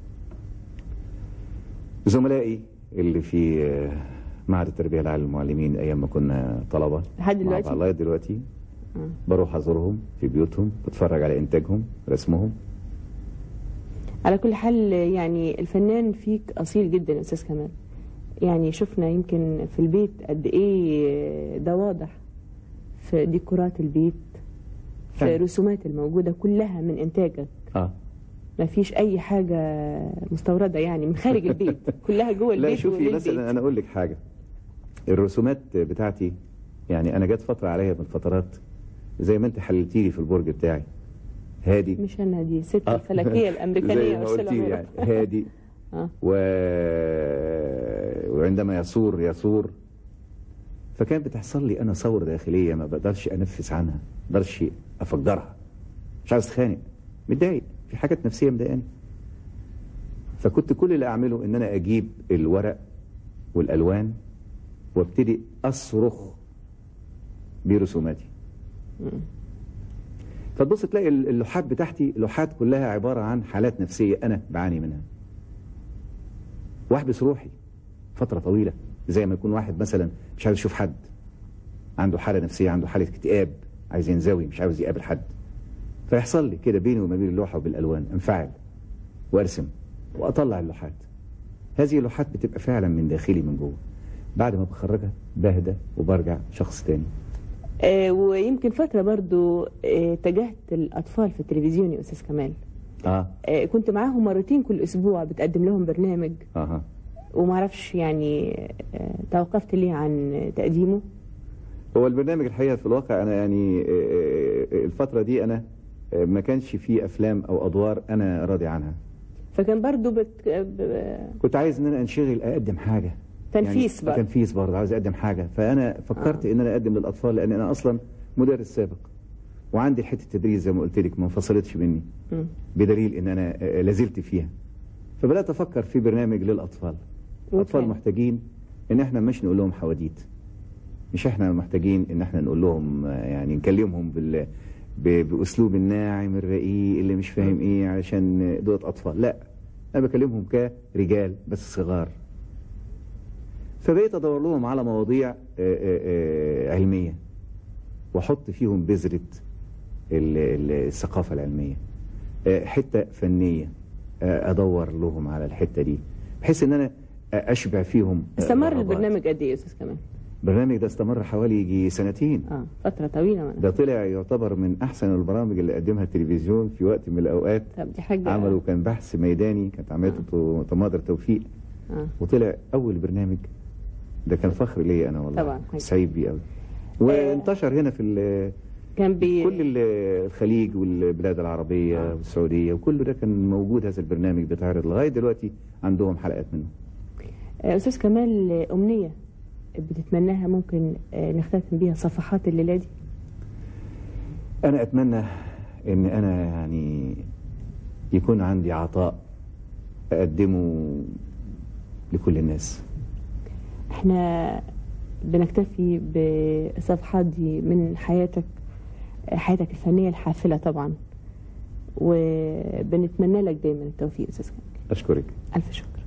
زملائي اللي في معهد التربيه العاليه للمعلمين ايام ما كنا طلبه لحد دلوقتي. لغايه دلوقتي بروح ازورهم في بيوتهم، بتفرج على انتاجهم، رسمهم. على كل حال يعني الفنان فيك اصيل جدا يا استاذ كمال. يعني شفنا يمكن في البيت قد ايه ده واضح، في ديكورات البيت، في الرسومات الموجودة كلها من إنتاجك. ما فيش أي حاجة مستوردة يعني من خارج البيت، كلها جوه البيت. لا شوفي مثلا أنا أقول لك حاجة، الرسومات بتاعتي يعني أنا جت فترة عليا من الفترات زي ما أنت حللتي لي في البرج بتاعي، هادي. مش أنا، دي ست الفلكية الأمريكانية والسلامية يعني هادي وعندما يثور فكان بتحصل لي أنا ثورة داخلية ما بقدرش أنفس عنها، ما بقدرش أفجرها، مش عايز أتخانق، متضايق، في حاجات نفسية مضايقاني. فكنت كل اللي أعمله إن أنا أجيب الورق والألوان وابتدي أصرخ برسوماتي. فتبص تلاقي اللوحات بتاعتي لوحات كلها عبارة عن حالات نفسية أنا بعاني منها، واحبس روحي فترة طويلة، زي ما يكون واحد مثلا مش عايز يشوف حد، عنده حالة نفسية، عنده حالة اكتئاب، عايز ينزوي، مش عاوز يقابل حد، فيحصل لي كده بيني وما بين اللوحة وبالألوان انفعل وارسم واطلع اللوحات. هذه اللوحات بتبقى فعلا من داخلي من جوه، بعد ما بخرجها بهدى وبرجع شخص تاني. ويمكن فترة برضو اتجهت الأطفال في التلفزيون يا أستاذ كمال. كنت معاهم مرتين كل أسبوع، بتقدم لهم برنامج. ومعرفش يعني توقفت ليه عن تقديمه. هو البرنامج الحقيقة في الواقع أنا يعني الفترة دي أنا ما كانش فيه أفلام أو أدوار أنا راضي عنها، فكان برضو كنت عايز إن أنا أنشغل أقدم حاجة تنفيس يعني تنفيس برضه، عاوز أقدم حاجة. فأنا فكرت إن أنا أقدم للأطفال، لأن أنا أصلا مدرس سابق وعندي حتة تدريس زي ما قلت لك ما انفصلتش مني، بدليل إن أنا لازلت فيها. فبدأت أفكر في برنامج للأطفال. أطفال محتاجين إن إحنا مش نقول لهم حواديت، مش إحنا محتاجين إن إحنا نقول لهم يعني نكلمهم بأسلوب الناعم الرقيق اللي مش فاهم إيه علشان دول أطفال، لا، أنا بكلمهم كرجال بس صغار. فبقيت أدور لهم على مواضيع علمية وأحط فيهم بذرة الثقافة العلمية، حتة فنية أدور لهم على الحتة دي بحيث إن أنا أشبع فيهم. استمر البرنامج قد إيه يا أستاذ كمال؟ البرنامج ده استمر حوالي يجي سنتين. فترة طويلة. ده طلع يعتبر من أحسن البرامج اللي قدمها التلفزيون في وقت من الأوقات. طب دي حاجة عملوا كان بحث ميداني، كانت عملته تماضر توفيق، وطلع أول برنامج. ده كان فخر ليا أنا والله، طبعا سعيد بيه قوي. وانتشر هنا في كان كل الخليج والبلاد العربية والسعودية، وكل ده كان موجود. هذا البرنامج بيتعرض لغاية دلوقتي، عندهم حلقات منه. أستاذ كمال، أمنية بتتمناها ممكن نختتم بيها صفحات الليلة دي؟ أنا أتمنى إن أنا يعني يكون عندي عطاء أقدمه لكل الناس. احنا بنكتفي بالصفحات دي من حياتك الفنية الحافلة طبعا، وبنتمنى لك دايما التوفيق أستاذ كمال. أشكرك. ألف شكر.